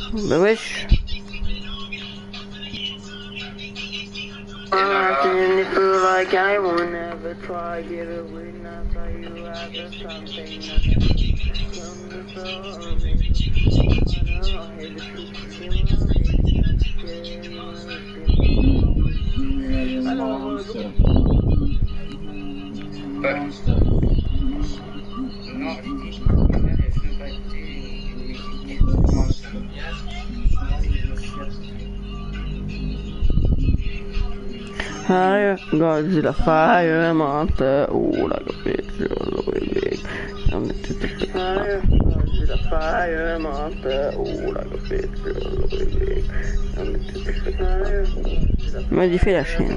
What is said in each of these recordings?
Bah wesh. I feel like I won't ever try get away now so you have something Fire, Godzilla, fire, monster, oh, like a bitch, really big. Fire, Godzilla, fire, monster, oh, like a bitch, really big. Modifie la chaîne.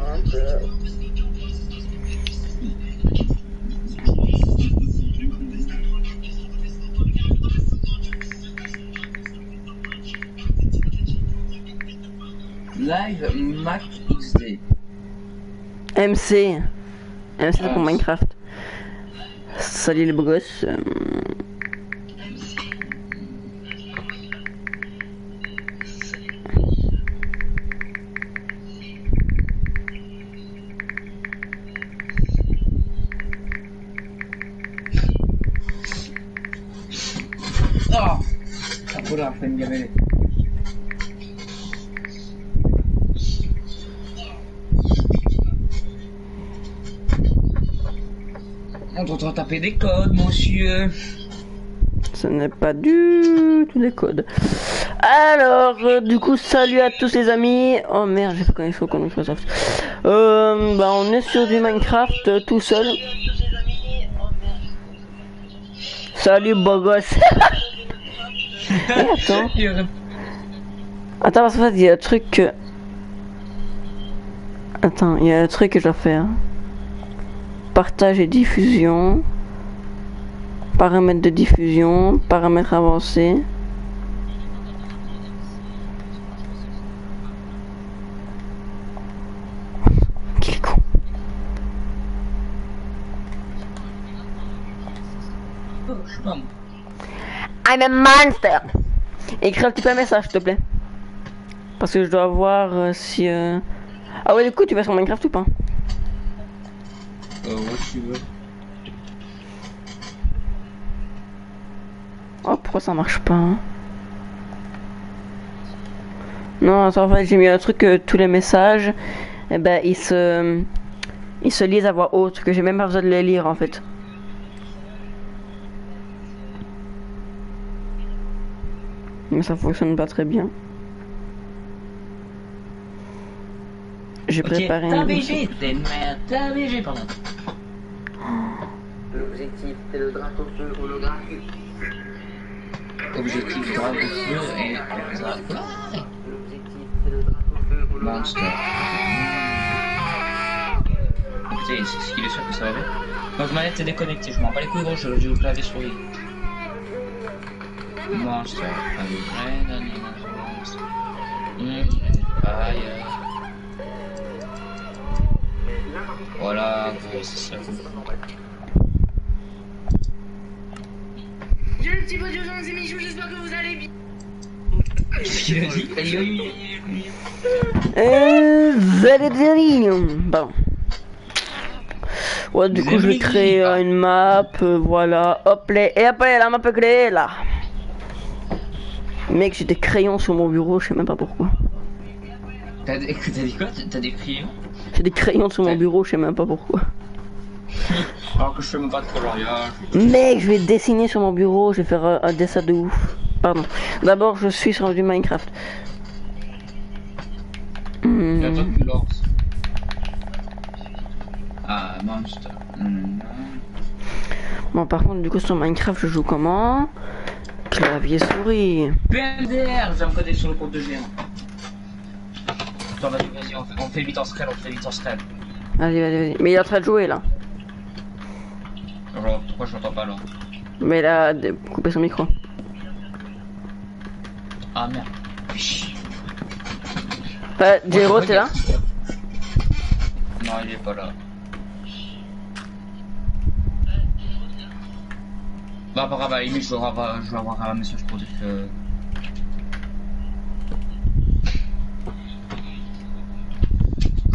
Live Mac XD. MC. MC c'est pour Minecraft. Salut les beaux gosses. Oh, capola, fai mi avere. On t'entend taper des codes, monsieur. Ce n'est pas du tout des codes. Alors, du coup, salut à tous les amis. Oh merde, j'ai pas connexion contre Microsoft. Bah, on est sur du Minecraft tout seul. Salut, beau gosse. Attends. Attends, parce qu'en fait, il y a un truc que... Attends, il y a un truc que je dois faire. Partage et diffusion. Paramètres de diffusion. Paramètres avancés. Quel con. I'm a monster. Écris un petit peu un message, s'il te plaît. Parce que je dois voir si... Ah ouais, du coup, tu vas sur Minecraft ou pas? Ouais, si tu veux. Oh, pourquoi ça marche pas hein? Non, en fait, j'ai mis un truc que tous les messages, eh ben, ils se lisent à voix haute, que j'ai même pas besoin de les lire, en fait. Mais ça fonctionne pas très bien. J'ai préparé T'es un BG, t'es une merde, t'es un BG, pardon. L'objectif, c'est le drapeau feu holographique. Objectif drapeau feu et L'objectif, c'est le drapeau feu holographique. Monster. Écoutez, c'est qu'il est sûr que ça va bien. Notre manette est déconnectée, je m'en bats les couilles gros, je joue au clavier souris. Monster, avec Red, Fire. Voilà, gros, c'est ça. J'ai un petit peu d'urgence et Michou, j'espère que vous allez bien. Qu'est-ce qu'il a dit? Bon. Ouais, du coup, je vais créer une map, voilà. Hop là, et après la map est créée là. Mec, j'ai des crayons sur mon bureau, je sais même pas pourquoi. T'as dit quoi? T'as des crayons? J'ai des crayons sur mon bureau, je sais même pas pourquoi. Alors que je fais même pas de coloriage. Mec, je vais dessiner sur mon bureau, je vais faire un dessin de ouf. Pardon. D'abord, je suis sur du Minecraft. Et attends que tu lances. Ah, Monster. Bon, par contre, du coup, sur Minecraft, je joue comment? Clavier souris. PMDR, j'ai un codé sur le compte de géant. Attends, vas-y, on fait 8 en scred, Vas-y. Mais il est en train de jouer là. Alors, pourquoi je l'entends pas là? Mais il a coupé son micro. Ah merde. Jero, t'es là? Non, il est pas là. Bah, par rapport à limite, je vais avoir un message pour dire que.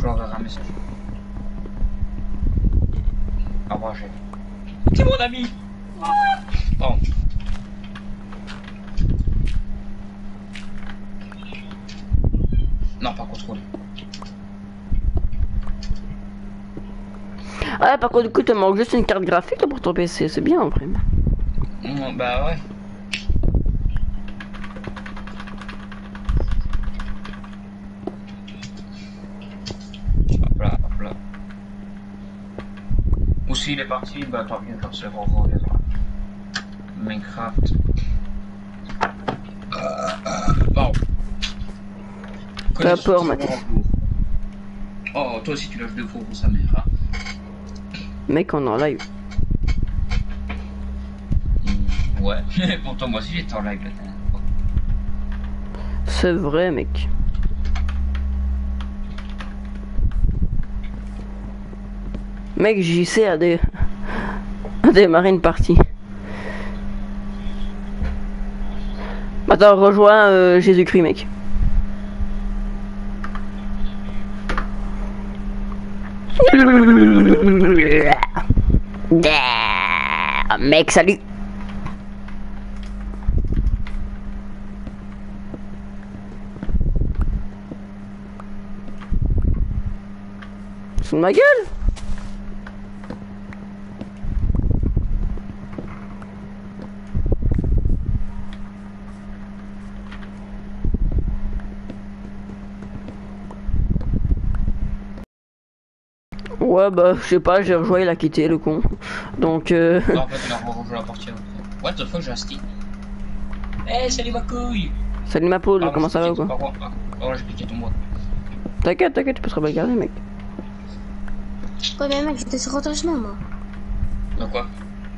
lui enverrai un message. Au revoir, chef. C'est mon ami. Pardon. Non, pas contrôle. Ah, par contre, du coup, te manque juste une carte graphique là, pour ton PC. C'est bien en vrai. Bah ouais. Hop là, hop là. Ou s'il est parti, bah tant pis, comme ça, on reviendra. Minecraft. Bon. T'as peur, Mathieu. Oh, toi aussi tu lâches de faux pour sa mère. Hein. Mec, on est en live. Ouais, pourtant moi aussi j'étais en live la dernière fois. C'est vrai, mec. Mec, JC a démarré une partie. Attends, rejoins Jésus-Christ, mec. Mec, salut. Sous ma gueule. Ouais, bah, je sais pas, j'ai rejoint, il a quitté le con. Donc, Non, en fait, il a rejoint la partie après. What the fuck, j'ai un stick. Eh, salut ma couille. Salut ma poule, comment ça va ou quoi? Oh, j'ai piqué ton bois. T'inquiète, tu peux te regarder, mec. Ouais, mais mec, j'étais sur autre chemin, moi. De quoi?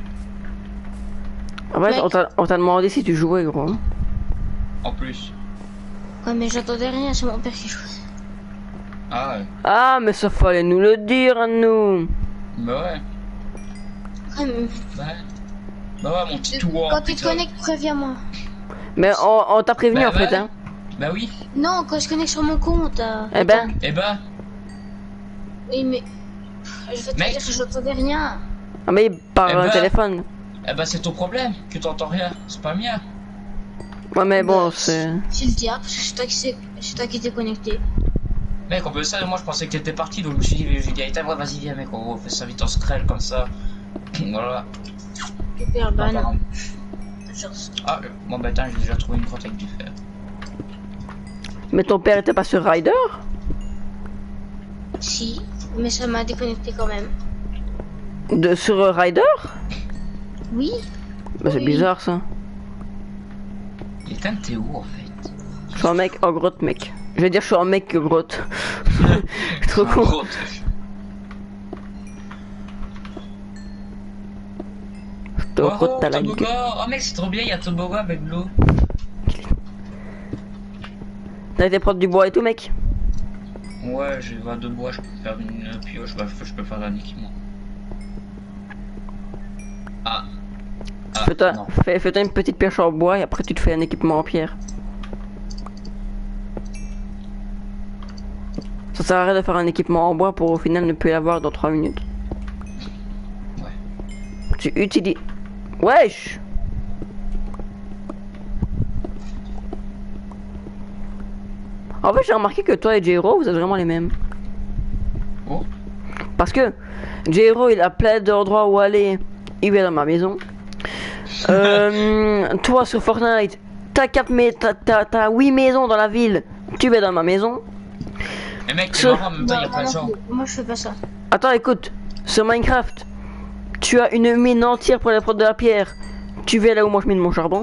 En fait, Mec. on t'a demandé si tu jouais, gros. En plus. Ouais, mais j'entendais rien, c'est mon père qui jouait. Ah ouais. Ah, mais ça fallait nous le dire à nous. Bah ouais. Ouais, mais Bah ouais, mon petit tour. quand tu te connectes, préviens-moi. Mais on t'a prévenu Bah en fait, ouais. hein. Bah oui. Non, quand je connecte sur mon compte. Eh ben, Eh bah. Oui, mais. Je vais te Mec. dire que j'entendais rien. ah, mais par Eh un ben. téléphone. Eh bah c'est ton problème, que t'entends rien. C'est pas le mien. Ouais, mais bon, Bah, c'est. C'est le diable, parce que c'est toi qui t'es connecté. Mec, on peut ça, moi je pensais que t'étais parti, donc je me suis dit, j'ai dit, ouais, vas-y, viens, mec, on fait ça vite en screll comme ça. Voilà. Super ban. Apparemment. Genre, Ah, bon, bah, attends, j'ai déjà trouvé une grotte avec du fer. Mais ton père était pas sur Rider? si, mais ça m'a déconnecté quand même. Sur Rider? Oui. Bah, c'est Oui. bizarre ça. Et t'es où en fait? Je suis un mec en grotte, mec. Je vais dire, je suis un mec grotte. Je suis trop con. Grotte. Je te rote à la gueule. Oh mec, c'est trop bien, il y a toboggan avec de l'eau. T'as été prendre du bois et tout, mec? Ouais, j'ai 22 bois, je peux faire une pioche, bah, je peux faire un équipement. Ah. Fais-toi non. fais-toi une petite pioche en bois et après tu te fais un équipement en pierre. Ça sert à rien de faire un équipement en bois pour au final ne plus l'avoir dans 3 minutes. Ouais. Tu utilises... Wesh! En fait, j'ai remarqué que toi et J-Ro, vous êtes vraiment les mêmes. Oh. Parce que J-Ro, il a plein d'endroits où aller. Il vient dans ma maison. Toi, sur Fortnite, t'as 8 maisons dans la ville. Tu vas dans ma maison. Mais mec, t'es Ce- marrant, en même temps, il y a Non, plein de non, gens. moi je fais pas ça. Attends, écoute. Sur Minecraft, tu as une mine entière pour les prendre de la pierre. Tu vas là où moi je mine mon charbon.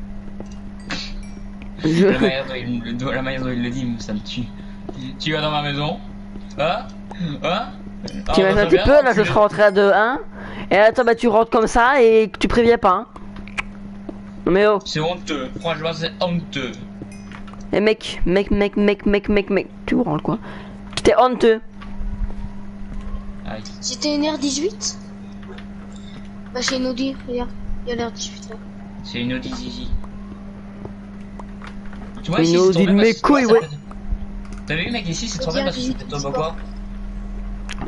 Je... La manière dont il le dit, ça me tue. Tu vas dans ma maison? Hein? Hein? Tu imagines un petit peu, là je serai rentré à 2-1. Et là, toi, bah, tu rentres comme ça et tu préviens pas. Hein. Non mais oh. C'est honteux, franchement c'est honteux. Eh mec, tu branles quoi? T'es honteux. Aïe. C'était une R18. Bah, chez une Audi, regarde. Il y a l'R18 là. C'est une Audi Zizi. Tu vois, Une ici, c'est Audi tombé de mes parce que- couilles, ça ouais. fait- T'as vu mec, ici c'est tombé Audi parce que R18 c'était toboggan.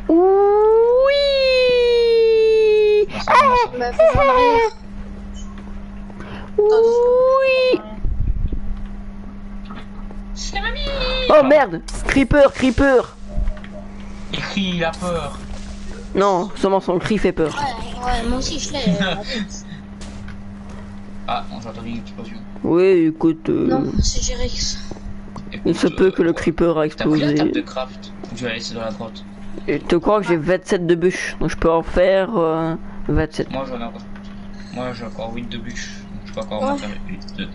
Oui. Bon, ça commence à- Bah, faut voir l'arrière. Oui. C'est mamie. Oh merde. Creeper, creeper. Il crie, il a peur. Non, seulement son cri fait peur. Ouais, moi aussi je l'ai. Ah, j'ai entendu une explosion. Oui, écoute, Non, c'est Jérix. il se peut que le creeper a T'as pris la table explosé. de craft ou tu l'as laissé dans la grotte? Et te crois que j'ai 27 de bûches, donc je peux en faire 27. Moi j'en ai encore. Moi j'ai encore 8 de bûches. Donc je peux encore en Ouais. faire 8 de.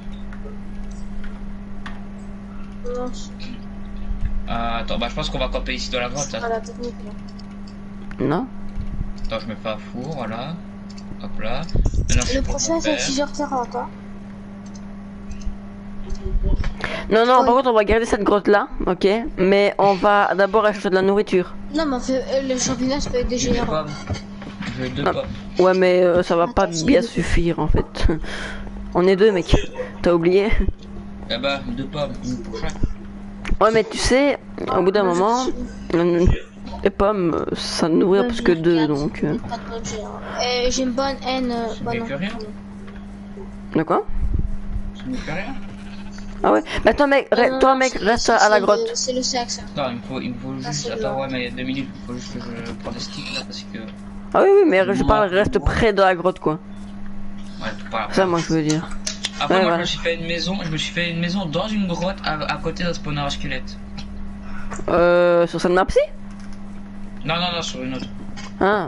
Non, Attends, bah je pense qu'on va camper ici dans la grotte. c'est Là. pas la technique là. Non? Attends, je mets pas un four, voilà. Hop là. Maintenant, je sais Le pas prochain quoi c'est faire. 6h40 hein. Non, non, Ouais. par contre, on va garder cette grotte là, ok? Mais on va d'abord acheter de la nourriture. Non mais en fait, les champignons ça peut être des J'ai des généraux. pommes. J'ai 2 Non. pommes. Ouais, mais ça va pas Attends, bien c'est- suffire en fait. On est deux, mec. T'as oublié? Eh bah, 2 pommes, une pour chaque. Ouais, mais tu sais, au bout d'un moment, les pommes, ça nourrit plus que deux, donc. Pas de bonne généraux. Et j'ai une bonne haine. Ça ne fait rien. De quoi? Ça ne fait rien. Ah ouais? Mais attends, mec, toi, mec, reste à la grotte. C'est le sexe. ça. Non, il me faut Ah, juste. c'est Attends, bien. ouais, mais 2 minutes. Il faut juste que je prenne des sticks là parce que. Ah oui, oui, mais je parle, reste près de la grotte, quoi. Ouais, pas Ça, moi, je veux dire. Après, Ouais, moi, voilà. je me suis fait une maison dans une grotte à côté d'un spawner à squelette. Sur cette map-ci? Non, non, non, sur une autre. Ah.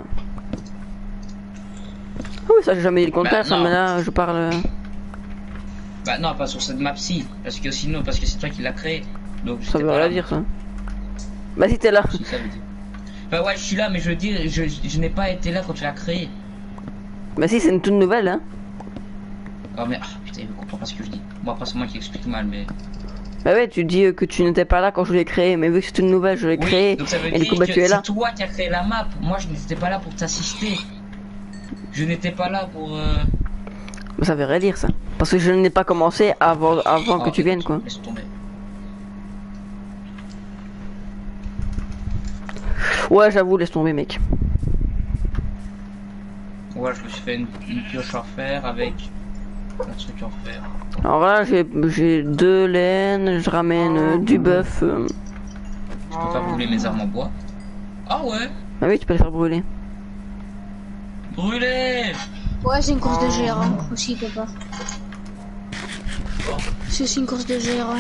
Ah oui, ça, j'ai jamais dit le contraire, Bah, ça, non. mais là, je parle. Bah, non, pas sur cette map-ci. Parce que sinon, parce que c'est toi qui l'as créé. Donc, Ça j'étais veut pas rien là. dire, ça. Bah, si t'es là. Si, ça veut dire. Bah, ouais, je suis là, mais je veux dire, je n'ai pas été là quand tu l'as créé. Bah, si, c'est une toute nouvelle, hein. Oh, mais, putain, il ne comprend pas ce que je dis. Bon, après, c'est moi qui explique mal, mais. Bah ouais, tu dis que tu n'étais pas là quand je l'ai créé, mais vu que c'est une nouvelle, je l'ai Oui, créée, donc ça veut et du dire coup, bah, que tu es là. c'est toi qui as créé la map. Moi, je n'étais pas là pour t'assister. Je n'étais pas là pour. Bah, ça veut rien dire, ça. Parce que je n'ai pas commencé avant que Oh, tu viennes, quoi. Laisse tomber. Ouais, j'avoue, laisse tomber, mec. Ouais, je me suis fait une pioche en fer avec un truc en fer. Alors là, j'ai 2 laines, je ramène du bœuf. Je peux faire brûler mes armes en bois. Ah ouais, Ah oui, tu peux les faire brûler. brûler. Ouais, c'est une course de gérant aussi, papa. C'est aussi une course de gérant.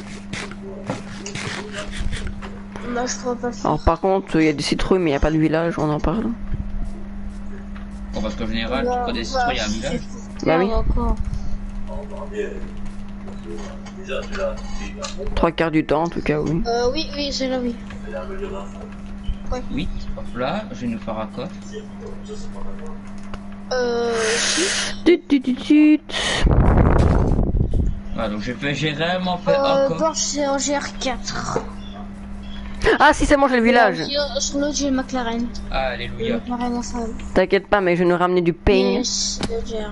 Bah, je crois pas. Alors par contre, il y a des citrouilles, mais il n'y a pas de village, on en parle. Bon, parce qu'en général, tu prends des citoyens à un village. Bah oui. Encore. 3/4 du temps, en tout cas, oui. Oui, oui, c'est là, oui. Oui, hop là, je vais nous faire un coffre. Si. Tut, tut, tut, tut. Voilà, donc j'ai réellement fait un coffre. Porsche, c'est en GR4. Ah si, c'est bon, j'ai le village. Sur l'autre, j'ai le McLaren. Ah, Le alléluia. McLaren FM. T'inquiète pas, mais je vais nous ramener du pain. Yes, le GR.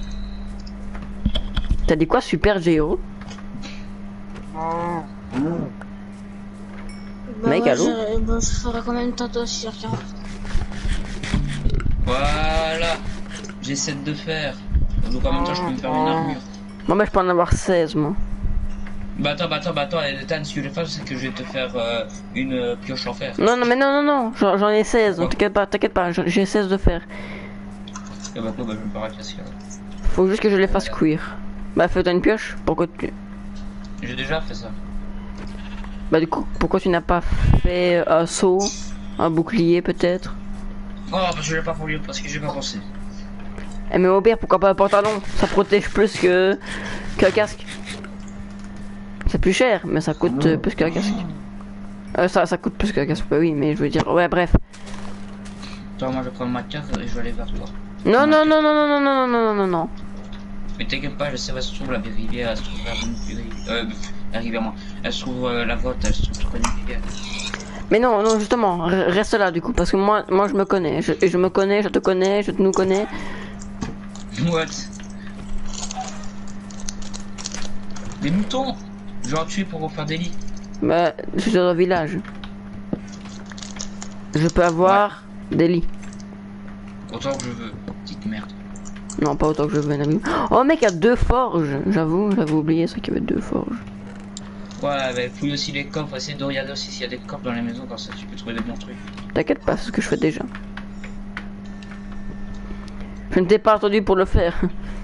T'as dit quoi, super Géo? Mec, allô? Bah, je ferai quand même tantôt 6h40. Voilà, j'ai 7 de fer. Donc en même temps, je peux me faire une armure. Bon, bah, je peux en avoir 16, moi. Bah attends, Ethan, ce que je vais faire, c'est que je vais te faire une pioche en fer. Non, non, mais non, non, non, j'en ai 16, donc t'inquiète pas, j'ai 16 de fer. Et bah quoi, bah je vais me faire un casque. Faut juste que je les fasse cuire. Bah, fais-toi une pioche, pourquoi tu... J'ai déjà fait ça. Bah, du coup, pourquoi tu n'as pas fait un seau, un bouclier, peut-être? Oh, bah je l'ai pas voulu parce que j'ai pas pensé. Eh, mais au pire, pourquoi pas un pantalon? Ça protège plus qu'un casque. C'est plus cher, mais ça coûte plus qu'un casque. Ça coûte plus qu'un casque, bah oui, mais je veux dire, ouais, bref. Attends, moi je prends ma carte et je vais aller vers toi. Non, non, non, non, non, non, non, non, non, non, non. Mais t'inquiète pas, je sais où elle se trouve la rivière, elle se trouve la rivière, moi. Elle se trouve la grotte, elle se trouve près d'une rivière. Mais non, non, justement, reste là, du coup, parce que moi je me connais. Je me connais, je te connais, je nous connais. What? Des moutons! Je vais en tuer pour refaire des lits. Bah, je suis dans un village. Je peux avoir des lits. Autant que je veux, petite merde. Non, pas autant que je veux, ami. Oh mec, il y a 2 forges. J'avoue, j'avais oublié ça qu'il y avait 2 forges. Ouais, mais fouille aussi les coffres, essaie de regarder aussi s'il y a des coffres dans les maisons, comme ça tu peux trouver des bons trucs. T'inquiète pas, c'est ce que je fais déjà. Je ne t'ai pas attendu pour le faire.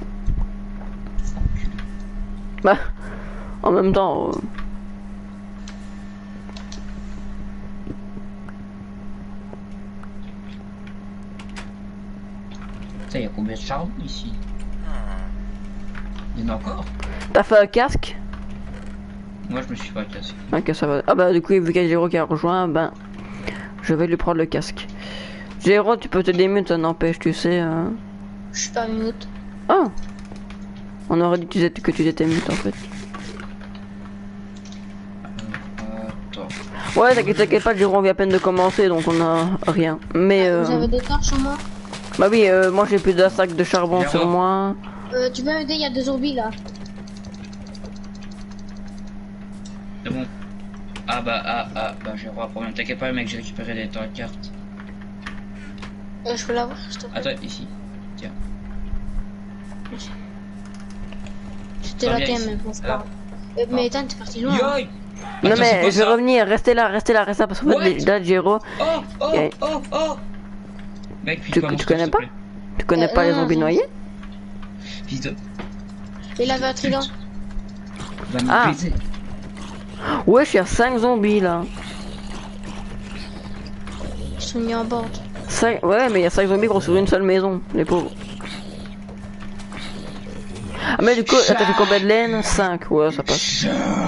Bah, en même temps... Putain, il y a combien de charbon ici? Il y en a encore? T'as fait un casque? Moi je me suis pas cassé. Ok, ça va. Ah bah du coup, vu qu'il y a Géro qui a rejoint, ben... Je vais lui prendre le casque. Géro, tu peux te démute, ça n'empêche, tu sais... Je suis pas mute. Ah! On aurait dit que tu étais mute en fait. Attends. Ouais, t'inquiète pas, Géro, on vient à peine de commencer, donc on a rien. Mais... Vous avez des torches au moins? Bah oui, moi j'ai plus d'un sac de charbon Géro. sur moi. Tu peux m'aider, il y a 2 zombies là. C'est bon. Ah bah j'ai pas de problème. T'inquiète pas mec, j'ai récupéré les ta carte. Je peux l'avoir, s'il te plaît. Attends, ici. Tiens. C'était Reviens la thème, ici. mais bon, c'est Ah. pas grave. Mais Ethan, t'es parti loin. hein. Yoï! Non Attends, c'est mais quoi je vais ça? revenir, restez là, parce qu'en What? fait là Géro, Oh! Ok. Mec, puis Tu- pas mon tu stuff, connais s'il te pas? plaît. tu connais pas les non, zombies non. noyés? Fils de... Il avait un trident. Va me Ah. baiser. Ouais, je suis à 5 zombies là. Ils sont mis en bord. Ouais, mais il y a 5 zombies gros sur une seule maison, les pauvres. Ah mais du coup, t'as fait combien de laine? 5, ouais ça passe.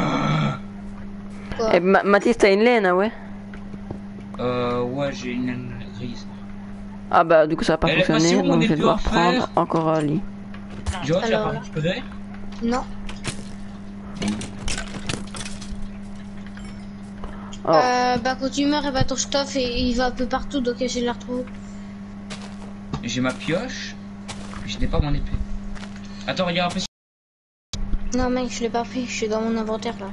Quoi? Et Mathis, t'as une laine, ah ouais? Ouais, j'ai une laine grise. Ah bah du coup ça va pas Elle est passée fonctionner, où, mon donc je vais épée devoir en fer? prendre encore un lit. Tu vois, tu l'as Alors pas là. récupéré? Non. Oh. Bah quand tu meurs, et bah ton stuff et il va un peu partout, donc je la retrouve. J'ai ma pioche, mais je n'ai pas mon épée. Attends, regarde un peu. Non mec, je l'ai pas pris, je suis dans mon inventaire là.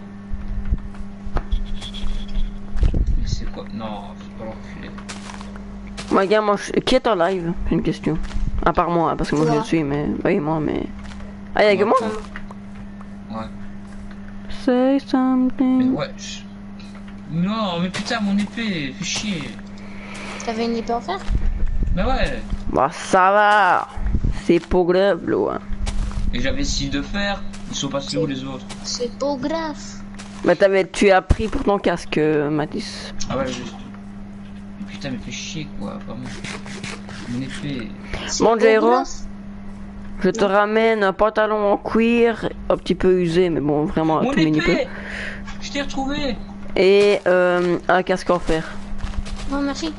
Mais c'est quoi? Non, faut pas l'enculer. Moi gars, qui est en live? C'est une question. À part moi, parce que moi je Toi. le suis, mais... Oui, moi, mais... Ah, y'a que moi? Ouais. Say Mais something. ouais. Non, mais putain, mon épée, fais chier. T'avais une épée en fer? Mais ouais. Bah ça va. C'est pas grave, là. Et j'avais 6 de fer. Ils sont passés où les autres? C'est pas grave. Mais tu as pris pour ton casque, Mathis. Ah ouais, juste. Mais putain, mais fais chier quoi, vraiment. Mon épée. C'est Bon, pas Jairo, grave. je te ramène un pantalon en cuir, un petit peu usé, mais bon, vraiment un Mon tout mini peu. épée! Je t'ai retrouvé! Et un casque en fer. Non, merci.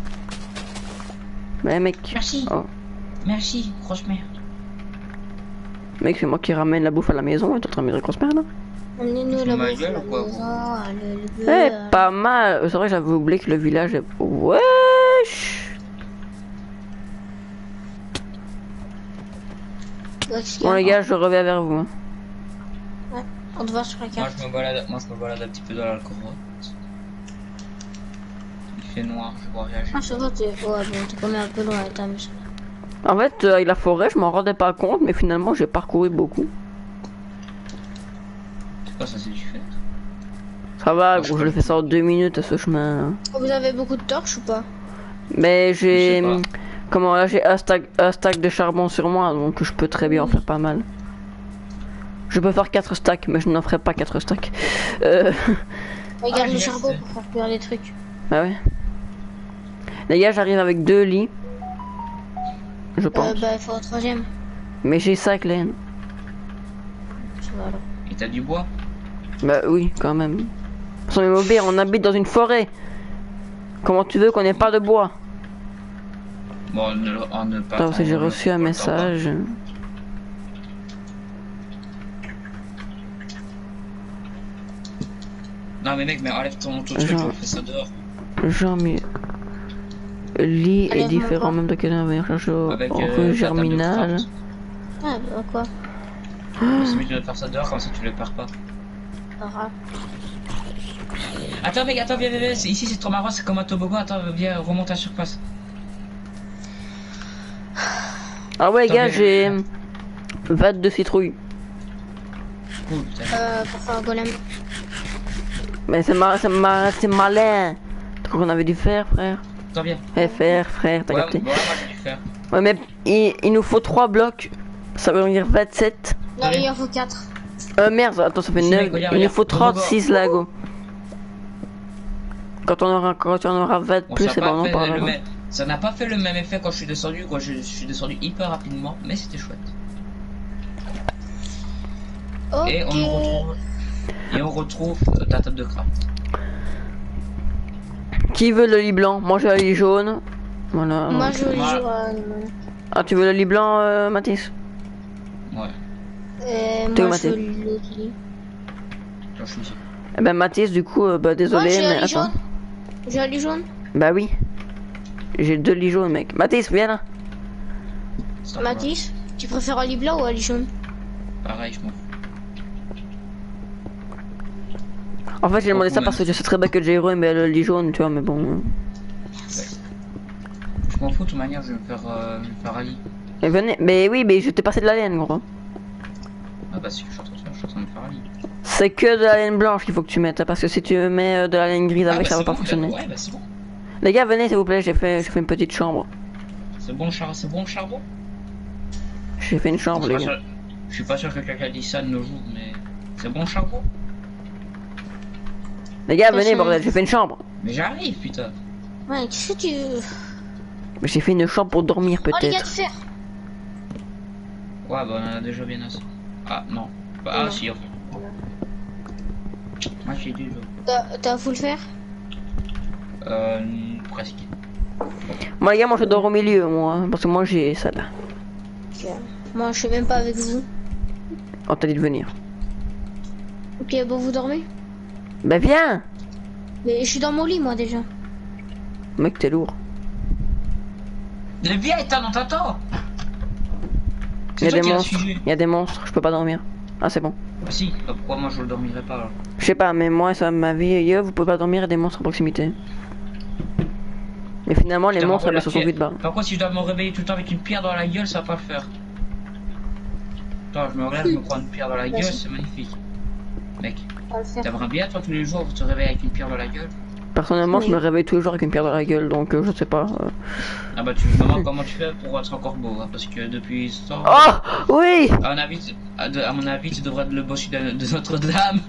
Mais mec, Merci. oh. Merci, grosse merde. Mec, c'est moi qui ramène la bouffe à la maison et t'es en train de me dire grosse merde là. Emmenez-nous la Ma bouffe à gueule la ou quoi, maison, le Eh, beurre. pas mal. C'est vrai, j'avais oublié que le village est... Wesh. Ouais, qu'est-ce qu'il y a? Bon les gars, je reviens vers vous. Hein. On te voit sur la Moi carte. je me balade un petit peu dans la grotte. Il fait noir, je vois rien. Ah, ça va, t'es... Ouais, bon, t'es quand même un peu loin, t'as mis. En fait, avec la forêt, je m'en rendais pas compte, mais finalement, j'ai parcouru beaucoup. C'est quoi ça, c'est du fer? Ça va, Moi, gros, je je le fais ça en 2 minutes, ce chemin. Vous avez beaucoup de torches ou pas? Mais j'ai... Je sais Comment là, j'ai un stack de charbon sur moi, donc je peux très bien en faire pas mal. Je peux faire 4 stacks, mais je n'en ferai pas 4 stacks. Regarde le yes. charbon pour faire cuire les trucs. Bah ouais. Les gars, j'arrive avec 2 lits. Je pense. Bah, il faut un troisième. Mais j'ai 5 laines. Ça va alors. Et t'as du bois? Bah oui, quand même. Sans mes mobiles, on habite dans une forêt. Comment tu veux qu'on ait pas de bois? Bon, on ne pas. Attends, j'ai reçu un message. Non mais mec, mais enlève ton truc, Genre- on fait ça dehors. Jean mi lit Allez, est différent montre-moi. même de quel meilleur cherche Avec rue la table de germinale. craft. Ah, bah quoi? C'est mieux de faire ça dehors, comme ça tu le perds pas. Pas grave. Attends, mec, attends, viens, ici c'est trop marrant, c'est comme un toboggan. Attends, viens, remonte à la surface. Ah ouais, Attends, gars, mais- j'ai 22 citrouilles. Cool, putain. Pour faire un golem. Mais c'est malin. Tu crois qu'on avait dû faire, frère? Attends, viens. Frère, t'as Ouais, capté? moi j'ai dû faire. Ouais, mais il nous faut 3 blocs. Ça veut dire 27. Non, Allez. il en faut 4. Merde, attends, ça fait Ici, 9. mec, regarde, Il nous regarde. faut Go, go, 36 lagos. Quand on aura 20 Bon, plus, ça c'est a pas bon, on en fait parlera. le même- Ça n'a pas fait le même effet quand je suis descendu. Quand je suis descendu hyper rapidement, mais c'était chouette. Ok. Et on retrouve ta table de craft. Qui veut le lit blanc? Moi j'ai le lit jaune. Voilà. Moi, je Moi- joue à... Ah, tu veux le lit blanc, Mathis? Ouais, T'es où, moi, je Mathé? veux l'autre lit. là je suis ici. Eh ben Mathis, du coup, bah Moi, désolé, j'ai mais un lit attends. jaune. J'ai un lit jaune. Bah oui. J'ai 2 lits jaunes, mec. Mathis, viens là. C'est Mathis, tu préfères un lit blanc ou un lit jaune? pareil, je m'en fous. En fait, j'ai demandé Oh, ça ouais. parce que je sais très bien que Jairo aimait le lit jaune, tu vois, mais bon. Je m'en fous, de toute manière, je vais me faire un lit. Mais venez, mais oui, mais je t'ai passé de la laine, gros. Ah bah, c'est ce que je suis en train de faire, je suis en train de me faire un lit. C'est que de la laine blanche qu'il faut que tu mettes, parce que si tu mets de la laine grise avec, bah, ça va c'est pas bon, fonctionner. Ouais, bah c'est bon. Les gars, venez s'il vous plaît, j'ai fait une petite chambre. C'est bon, le charbon. J'ai fait une chambre, les gars. Je suis pas sûr que quelqu'un dise ça de nos jours, mais c'est bon le charbon. Les gars, De toute venez, façon- bordel, j'ai fait une chambre. Mais j'arrive, putain. Ouais, qu'est-ce que tu veux? Mais j'ai fait une chambre pour dormir, Oh, les gars, peut-être. de fer. Ouais, bah on en a déjà bien assez. Ah non. Bah, ah Non. si, enfin. Moi j'ai déjà. T'as full fer? Presque. Moi, les gars, moi je dors au milieu, moi, hein, parce que moi j'ai ça là. Ok. Moi, je suis même pas avec vous. On t'a dit de venir. Ok, bon, vous dormez? Bah viens! Mais je suis dans mon lit, moi, déjà. Mec, t'es lourd. Le vieux est on t'attend. Il y a C'est toi des qui l'as monstres. suivi. Il y a des monstres, je peux pas dormir. Ah, c'est bon. Bah si, bah, pourquoi moi je le dormirais pas alors? Je sais pas, mais moi, ça ma vie, vous pouvez pas dormir, il y a des monstres à proximité. Mais finalement, les Putain, monstres, par elles contre, se sont la vite barrées. Par contre, si je dois me réveiller tout le temps avec une pierre dans la gueule, ça va pas le faire. Attends, je me relève, je me prends une pierre dans la gueule, Vas-y. c'est magnifique. Mec, On va le faire. t'aimerais bien toi tous les jours te réveiller avec une pierre dans la gueule? Personnellement, Oui. je me réveille tous les jours avec une pierre dans la gueule, donc je sais pas. Ah bah tu maman, comment tu fais pour être encore beau hein, parce que depuis ce temps. Oh! Oui! À mon avis, à mon avis, tu devrais être le boss de Notre-Dame.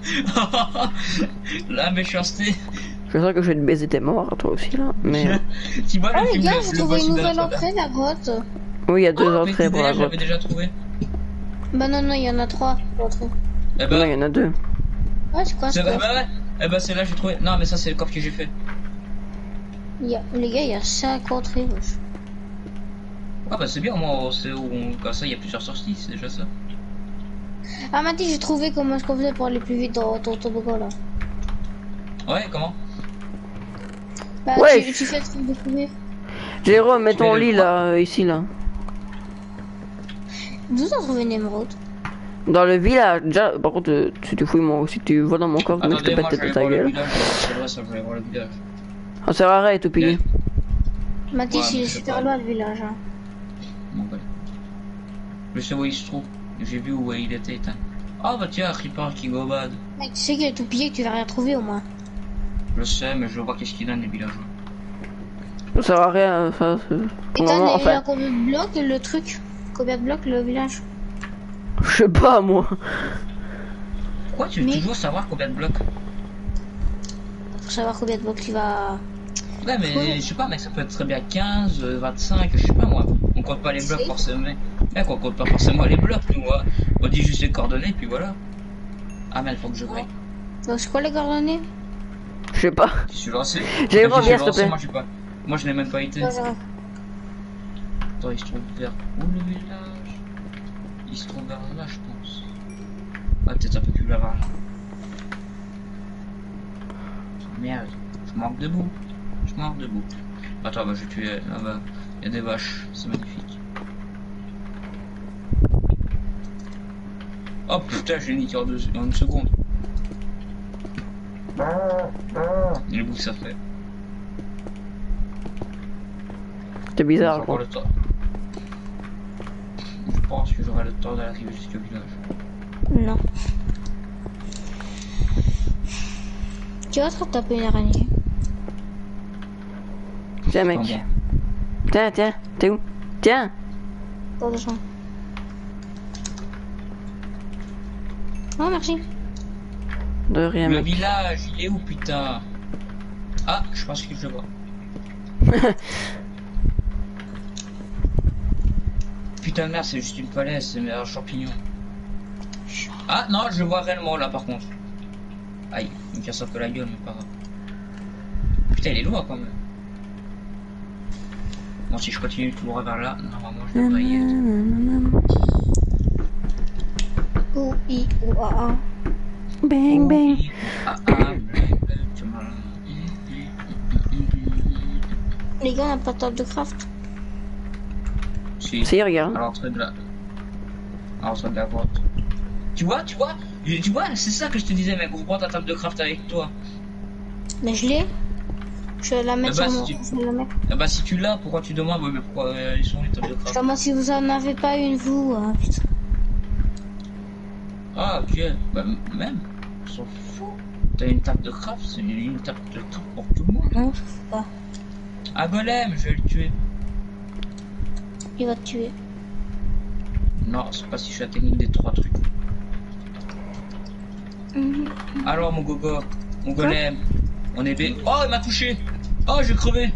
La méchanceté. Je sens que je vais te baiser tes morts, toi aussi, là. Mais Tu vois Ah, le les film gars, le j'ai trouvé boss une de nouvelle Notre-Dame. entrée, la grotte. oui, il y a 2 Mais entrées pour la je l'avais grotte. déjà trouvé. Bah non, non, il y en a 3 entrées. Eh Non, ben, il y en a 2. Ouais, c'est quoi c'est ce bah, coffre? ouais. Eh ben c'est là j'ai trouvé. Non mais ça c'est le coffre que j'ai fait. Les gars, il y a 5 entrées, wesh. Ah bah c'est bien, moi c'est où comme ça il y a plusieurs sorties, c'est déjà ça. Ah, Mathis, j'ai trouvé comment est-ce qu'on faisait pour aller plus vite dans ton toboggan, là. Ouais comment? Bah, Ouais, tu fais le truc de courir. Jérôme, mets ton fais le lit, quoi là, ici, là. D'où t'as trouvé une émeraude? Dans le village, déjà, par contre, si tu fouilles mon, si tu vois dans mon coffre, mec, je te Attendez, moi je pète vais ta voir le gueule. village, c'est vrai ça je vais voir le village. Ça sert à rien, tout pillé. Mathis, Ouais, il mais est c'est super pas- loin, le village, hein. Bon, voilà. Je sais où il se trouve, j'ai vu où il était éteint. Ah bah tiens, Reaper qui go bad. Mec, tu sais qu'il est tout pillé, que tu vas rien trouver, au moins. Je sais mais je vois qu'est-ce qu'il donne les villageois. Ça sert à rien, ça, Et pour le moment, il a enfin, combien de blocs, le truc? Combien de blocs, le village? je sais pas, moi. Pourquoi tu veux Mais- toujours savoir combien de blocs? Pour savoir combien de blocs tu vas... Ouais mais je sais pas mec, ça peut être très bien 15, 25, je sais pas moi. On compte pas les blocs Si. forcément. Mec on compte pas forcément les blocs nous hein. On dit juste les coordonnées puis voilà. Ah mais il faut que je brille. Donc, c'est quoi les coordonnées? Je sais pas. Je suis lancé. Jérôme, Ok, je viens, suis s'il te lancé, plaît. Moi je sais pas. Moi je n'ai même pas été. Ouais, j'arrive. Attends il se trouve vers où le village? Il se trouve vers là je pense. Ah peut-être un peu plus là-bas. Merde, je manque de boue. Je manque de boue. Attends bah je vais tuer là-bas. Il y a des vaches, c'est magnifique. Oh putain j'ai niqué en une seconde. Et le bout que ça fait. C'est bizarre, J'ai quoi. encore le temps. Je pense que j'aurai le temps d'arriver jusqu'au village. Non. Tu vas te taper une araignée. Tiens, mec. Enfin, bon. Tiens, tiens. T'es où? Tiens. Pas besoin. Oh, merci. De rien, Le mec. village, il est où putain? Ah, je pense que je le vois. Putain de merde, c'est juste une falaise, c'est un champignon. Ah non, je vois réellement là par contre. Aïe, il me casse un peu la gueule, mais pas grave. Putain, il est loin quand même. Bon, si je continue tout droit vers là, normalement je devrais y être. O, I, O, A, A. Bang, bang. Ah, ah, Les gars, on n'a pas de table de craft. si, Si, regarde. à l'entrée de la... à l'entrée de la grotte. Tu vois, c'est ça que je te disais, mec, reprends ta table de craft avec toi. Mais je l'ai. Je vais la mettre bah, sur mon... si tu- Je vais la mettre. Ah bah si tu l'as, pourquoi tu demandes? Ouais, mais pourquoi ils sont les tables de craft? Comment si vous en avez pas une, vous putain. Ah ok, bah même, on s'en fout. T'as une table de craft, c'est une table de craft pour tout le monde. Non, je sais pas. Ah golem, je vais le tuer. Il va te tuer. Non, c'est pas si je suis la technique des 3 trucs. Alors mon gogo, mon golem, on est bé... Oh il m'a touché. Oh j'ai crevé.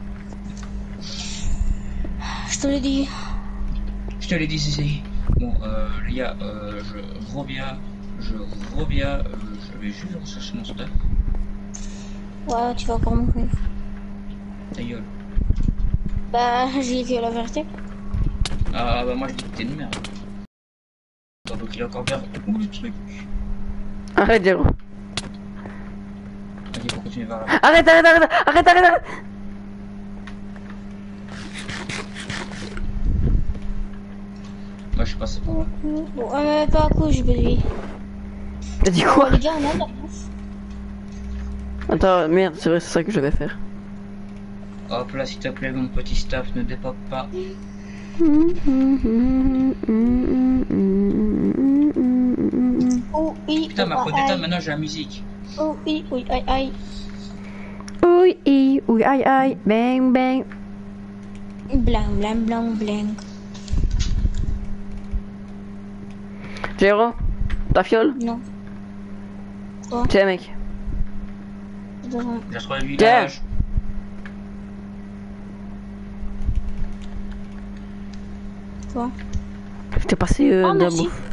Je te l'ai dit. Je te l'ai dit si. Bon les gars, je reviens, je vais juste rechercher mon stuff. Ouais, tu vas encore mourir. Ta gueule. Bah, j'ai dit la vérité. Ah bah moi je dis que t'es une merde. Attends, donc il est encore bien. Où le truc? Arrête, Jero. Ok, faut continuer vers là. Arrête, arrête, arrête, arrête, arrête, arrête. Moi je suis passé par là. Bon, pas à coup, j'ai pas de vie. T'as dit Oh, quoi? les gars, on a de la bouffe. Attends, merde, c'est vrai, c'est ça que je vais faire. Hop là s'il te plaît mon petit staff, ne dépoque pas. Oh, oui, Putain ma oh, faute aïe. d'état, maintenant j'ai la musique. Oh, oui, oui, aïe, aïe. Oui, oui, aïe, aïe, bang, bang. Blanc, blanc, blanc, blanc. Jero, ta fiole? Non. Tiens, mec. Devant. J'ai retrouvé le village. Quoi? Je t'ai passé Oh, de la merci. bouffe.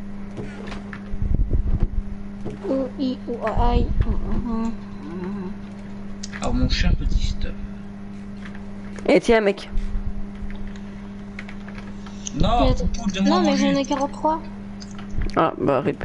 Oh, i, oh, aïe. Alors mon cher petit stuff. Et tiens, mec. Non, Mais- Poupou, de Non, moi mais j'en manger. ai 43. Ah, bah, rip.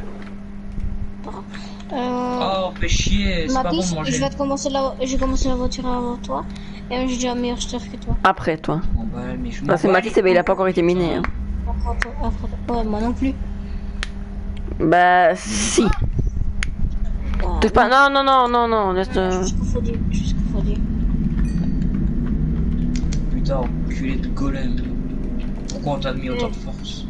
Oh, fais chier, c'est Ma pas bon piste, de manger. je vais te commencer j'ai commencé la voiture avant toi. Et j'ai déjà un meilleur stuff que toi. Après, toi. Bon, bah, mais je Parce que m'en bats Mathis, les eh ben, il a pas encore été miné. couilles, Hein. Après toi. Ouais, moi non plus. Bah, si. Ouais, Touche pas. Non, non, non, non, non. Laisse. Jusqu'au faudier. Jusqu'au faudier. Putain, enculé de golem. Pourquoi on t'a mis autant de force?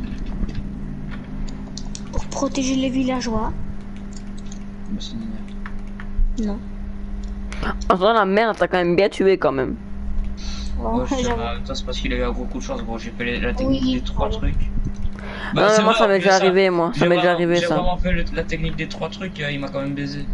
Pour protéger les villageois. Bah, c'est une merde. Non. En faisant la merde, t'as quand même bien tué quand même. Bon, Ouais, je sais j'avoue. pas, putain, c'est parce qu'il a eu un gros coup de chance, gros. J'ai fait la technique Oui, des 3 pardon. trucs. Non, mais c'est moi, vrai, ça en m'est plus, déjà arrivé, moi. Ça j'ai m'est déjà vraiment- arrivé, J'ai ça. vraiment fait la technique des 3 trucs, il m'a quand même baisé.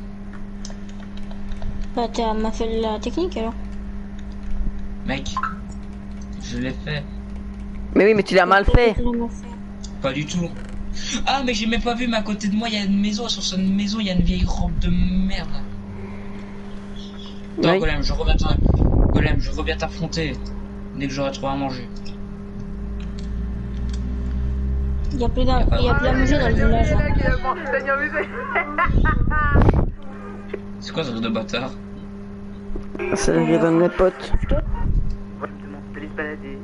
Bah, m'a fait la technique alors. Mec, je l'ai fait. Mais oui, mais tu l'as mal fait. Pas du tout. Ah, mais j'ai même pas vu, mais à côté de moi, il y a une maison. Sur cette maison, il y a une vieille robe de merde. Attends, Oui. Golem, je reviens t'affronter dès que j'aurai trouvé à manger. Il y a plus d'un manger dans le village. Hein. C'est quoi ce truc de bâtard? C'est le rire de mes potes. Moi, je me demande de les balader.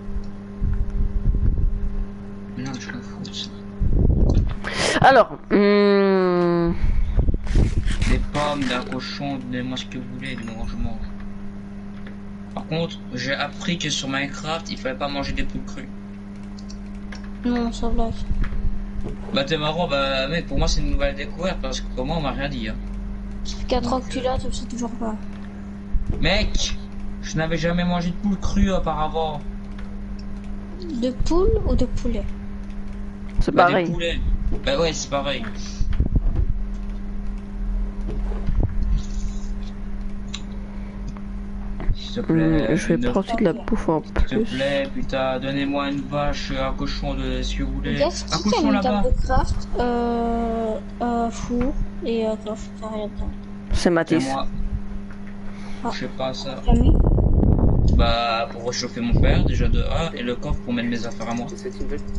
Mais non, je m'en fous de ça. Alors, Les des pommes, d'un cochon, donnez-moi ce que vous voulez, du moment que je mange. Par contre, j'ai appris que sur Minecraft, il fallait pas manger des poules crues. Non, ça blague. Bah t'es marrant, bah mec, pour moi c'est une nouvelle découverte parce que pour moi on m'a rien dit. Hein. Ça fait 4 ans que tu l'as, tu le sais toujours pas. Mec, je n'avais jamais mangé de poule crue auparavant. De poule ou de poulet? C'est Bah, pareil. des poulets. Bah ouais, c'est pareil. S'il te plaît. Je vais ne- prendre aussi de la bouffe en S'il te plus. plaît, putain, donnez-moi une vache, un cochon de si vous voulez. Qu'est-ce Un qui a cochon mis là-bas. table de craft, four et coffre, t'as rien dedans. C'est Et Mathis. moi. Ah. Je sais pas ça. T'as mis? Bah, pour réchauffer mon père, déjà de A, et le coffre pour mettre mes affaires à moi. C'est une belle...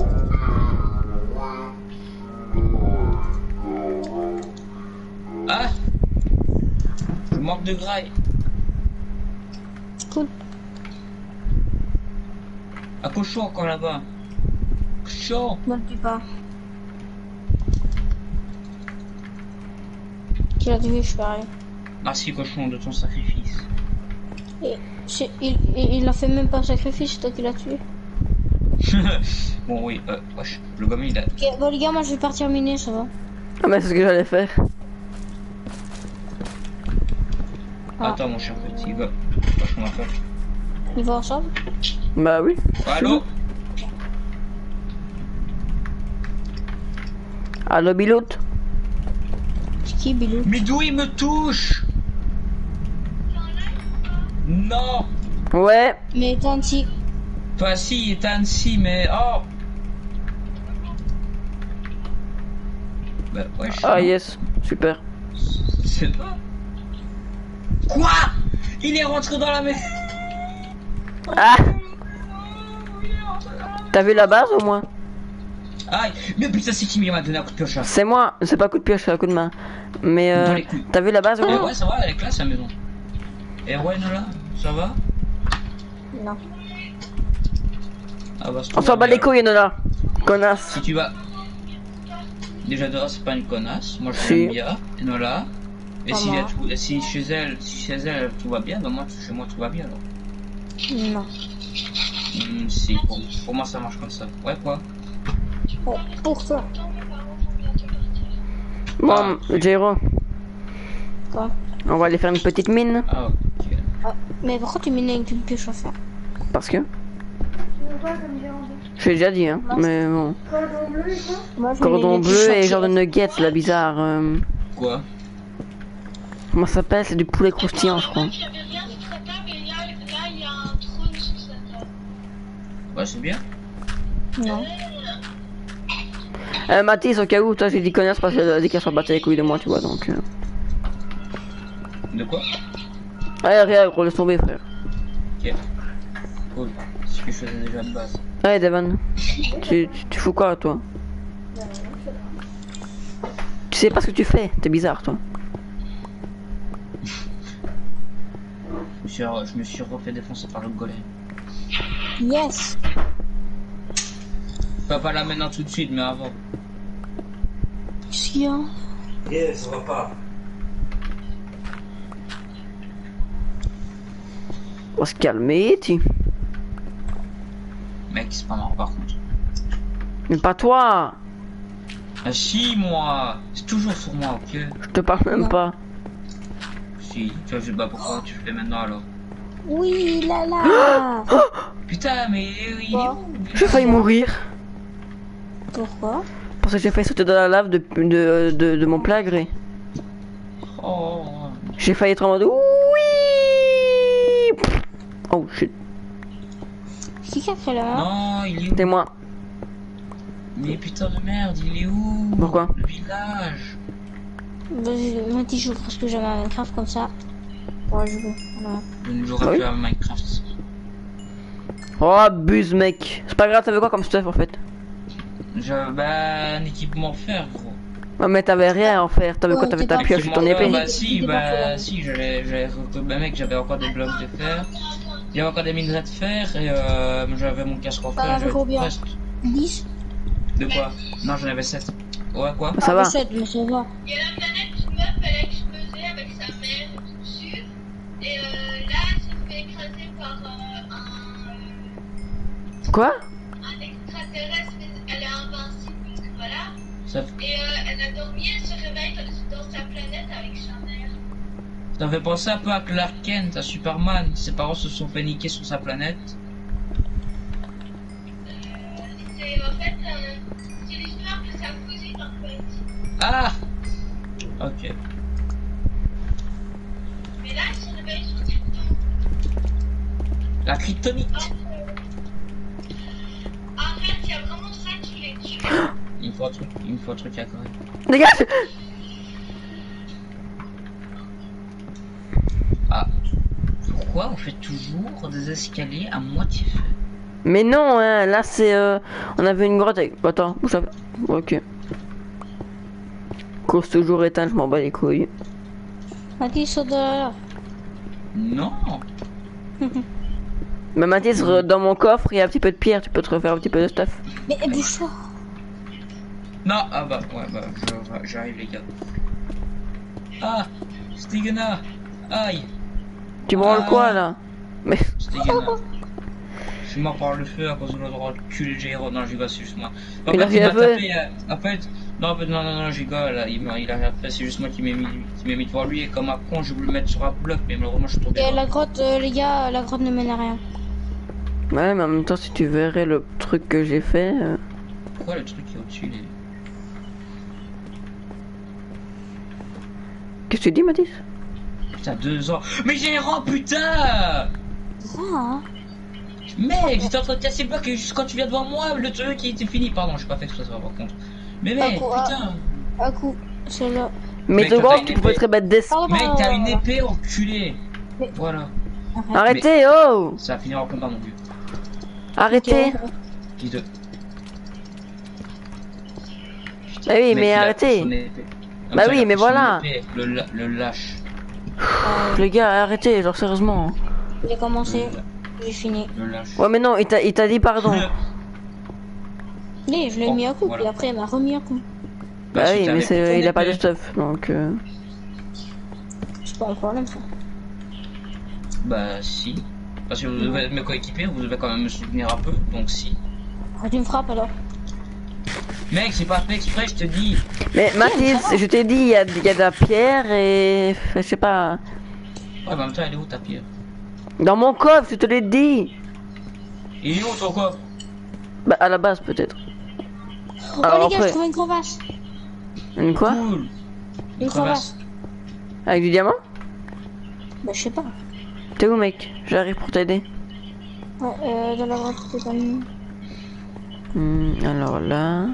Ah! Je manque de graille. Cool. Un cochon encore là-bas. Cochon! Moi le dis pas. Tu l'as tué, je suis pareil. Merci cochon de ton sacrifice. Et il a fait même pas un sacrifice, c'est toi qui l'as tué. Bon oui, wesh, le gamin il a... Ok, bon les gars, moi je vais partir miner, ça va. Ah mais c'est ce que j'allais faire. Ah. Attends mon cher petit, va. Wesh, on va faire. On va ensemble? Bah oui. Allô? Allo Biloute. C'est qui, Bilou? Mais d'où il me touche? Non! Ouais. Mais Tanti, Enfin si, il est Annecy, mais... Oh! Bah wesh. Ah non. yes. Super. C'est pas... Quoi? Il est rentré dans la maison. Ah. T'as vu la base au moins? Aïe, mais putain c'est qui m'a donné un coup de pioche là. C'est moi. C'est pas coup de pioche, c'est un coup de main. Mais Dans les couilles. t'as vu la base au Eh moins? ouais ça va, elle est classe la maison. Et ouais Nola, ça va? non. Ah bah c'est On s'en bat les couilles, Nola. Connasse. Si tu vas... Déjà Dora c'est pas une connasse, moi je Si. l'aime bien, et Nola. Et Pas si, moi. si chez elle tout va bien, bah moi chez moi tout va bien alors. Non. Si, pour moi ça marche comme ça. Ouais quoi? Oh, pour toi. Bon, Jero, Quoi? on va aller faire une petite mine. Ah ok. Ah, mais pourquoi tu mines avec une pioche à faire? Parce que. J'ai déjà dit, hein. Mais bon. Moi, je Cordon mine avec bleu une et pioche genre de à nuggets, là, bizarre. Quoi? Comment ça s'appelle? C'est du poulet croustillant, je crois. Ouais c'est bien. faire. Non. Mathis, au cas où, toi j'ai dit connasse parce qu'elle a dit qu'elle s'en battait les couilles de moi, tu vois, donc. De quoi? Allez, rien, gros, laisse tomber, frère. Ok. Cool. C'est ce que je faisais déjà de base. Allez, Devon. Tu fous quoi, toi? Tu sais pas ce que tu fais, t'es bizarre, toi. Je me suis refait défoncer par le golem. Yes. Pas là maintenant tout de suite, mais avant. Qu'est-ce qu'il y a? Yes, ça va pas. On va se calmer, tu. Mec, c'est pas marrant par contre. Mais pas toi. Ah si, moi. C'est toujours sur moi, ok? Je te parle même Non. pas. Si, tu vois, bah pourquoi tu le fais maintenant alors? Oui, là là. Putain, mais il est où? J'ai failli mourir. Pourquoi? Parce que j'ai failli sauter dans la lave de mon plein gré. Oh. J'ai failli être en mode oui. Oh shit. Qui a fait là? Non, il est où? C'était moi. Mais putain de merde, il est où? Pourquoi? Le village. Vas-y, moi je joue parce que j'avais un Minecraft comme ça. Ouais, je joue. Voilà. Je ne jouerai Ah oui? plus à Minecraft. Oh abuse mec. C'est pas grave, t'avais quoi comme stuff en fait? Bah, un équipement fer, gros. Ouais, mais t'avais rien à en faire. T'avais quoi? Ouais, T'avais t'es ta pas- pioche et ton Équipement fer, épée. Bah si, bah mec, j'avais encore des blocs de fer. Il y avait encore des minerais de fer et j'avais mon casque en fer. Ah, j'avais gros bien. presque. 10. De quoi? Non, j'en avais 7. Ouais, quoi? Ça va. Mais ça va. Il y a la planète meuf, elle explose. Quoi? Un extraterrestre, mais elle est invincible, voilà. Ça, Et elle a dormi, elle se réveille dans sa planète avec Charner. ça fait penser un peu à Clark Kent, à Superman. Ses parents se sont fait niquer sur sa planète. C'est en fait, c'est l'histoire de sa cousine en fait. Ah! Ok. Mais là, elle se réveille sur Krypton. La kryptonite. En fait, il y a vraiment ça qui les tue. Il me faut un truc à corriger. Dégage! Ah. Pourquoi on fait toujours des escaliers à moitié faits? Mais non, hein, là c'est... on avait une grotte avec... Attends, où ça... Ok. Cause toujours éteinte, je m'en bats les couilles. Mathis, saute de là. Non. Mais Mathis, dans mon coffre, il y a un petit peu de pierre, tu peux te refaire un petit peu de stuff. Mais bouge-toi. Non, ah bah, ouais, bah, j'arrive les gars. Ah, Stigena. Aïe, Tu branles quoi là? Mais... Stigena. Je suis mort par le feu à cause de notre enculé Gyro. Non, je rigole, c'est juste moi. En Il a fait, rien m'a fait. tapé, en fait, non, je rigole, il a rien fait, c'est juste moi qui m'ai mis devant lui et comme un con, je voulais le mettre sur un bloc, mais malheureusement, je suis tombé. Et la grotte, les gars, la grotte ne mène à rien. Ouais, mais en même temps, si tu verrais le truc que j'ai fait... Pourquoi le truc qui est au-dessus, il est... Qu'est-ce que tu dis, Mathis? Putain, 2 ans. Mais j'ai rang, putain! Ah, hein. Mec, j'étais en train de casser le bloc et juste quand tu viens devant moi, le truc qui était fini. Pardon, je suis pas fait que ça par contre. Mais mec, putain! À coup, celle-là. Mais Mec, de t'as gros, une tu pouvais épée. très bête des... Mec, t'as une épée, enculé! Mais- Voilà. Arrêtez, oh! Ça va finir en combat, mon vieux. Arrêtez! Qui de... Bah oui, Mec, mais il a arrêtez. son épée. Comme Bah ça, oui, il a mais pris son voilà. épée, le lâche. Les gars, arrêtez, genre sérieusement. J'ai commencé, j'ai fini. Le lâche. Ouais, mais non, il t'a dit pardon. Allez, je l'ai mis à coup, Voilà. puis après il m'a remis à coup. Bah si oui, mais t'avais c'est, pris ton il a pas de épée. stuff, donc... C'est pas un problème ça. Bah si. Parce que vous devez être mes coéquipiers, vous devez quand même me soutenir un peu, donc si. Ah, tu me frappes alors. Mec, c'est pas fait exprès, je te dis. Mais Mathis, je t'ai dit, il y a de la pierre et... Je sais pas... Ouais, mais en même temps, elle est où ta pierre? Dans mon coffre, je te l'ai dit. Il est où ton coffre? Bah, à la base, peut-être. Oh Alors les gars, après- je trouve une crevasse. Une quoi? Cool. Une crevasse. Avec du diamant? Bah, je sais pas. T'es où, mec? J'arrive pour t'aider. Ouais, dans la grotte, c'est pas mieux. Alors là...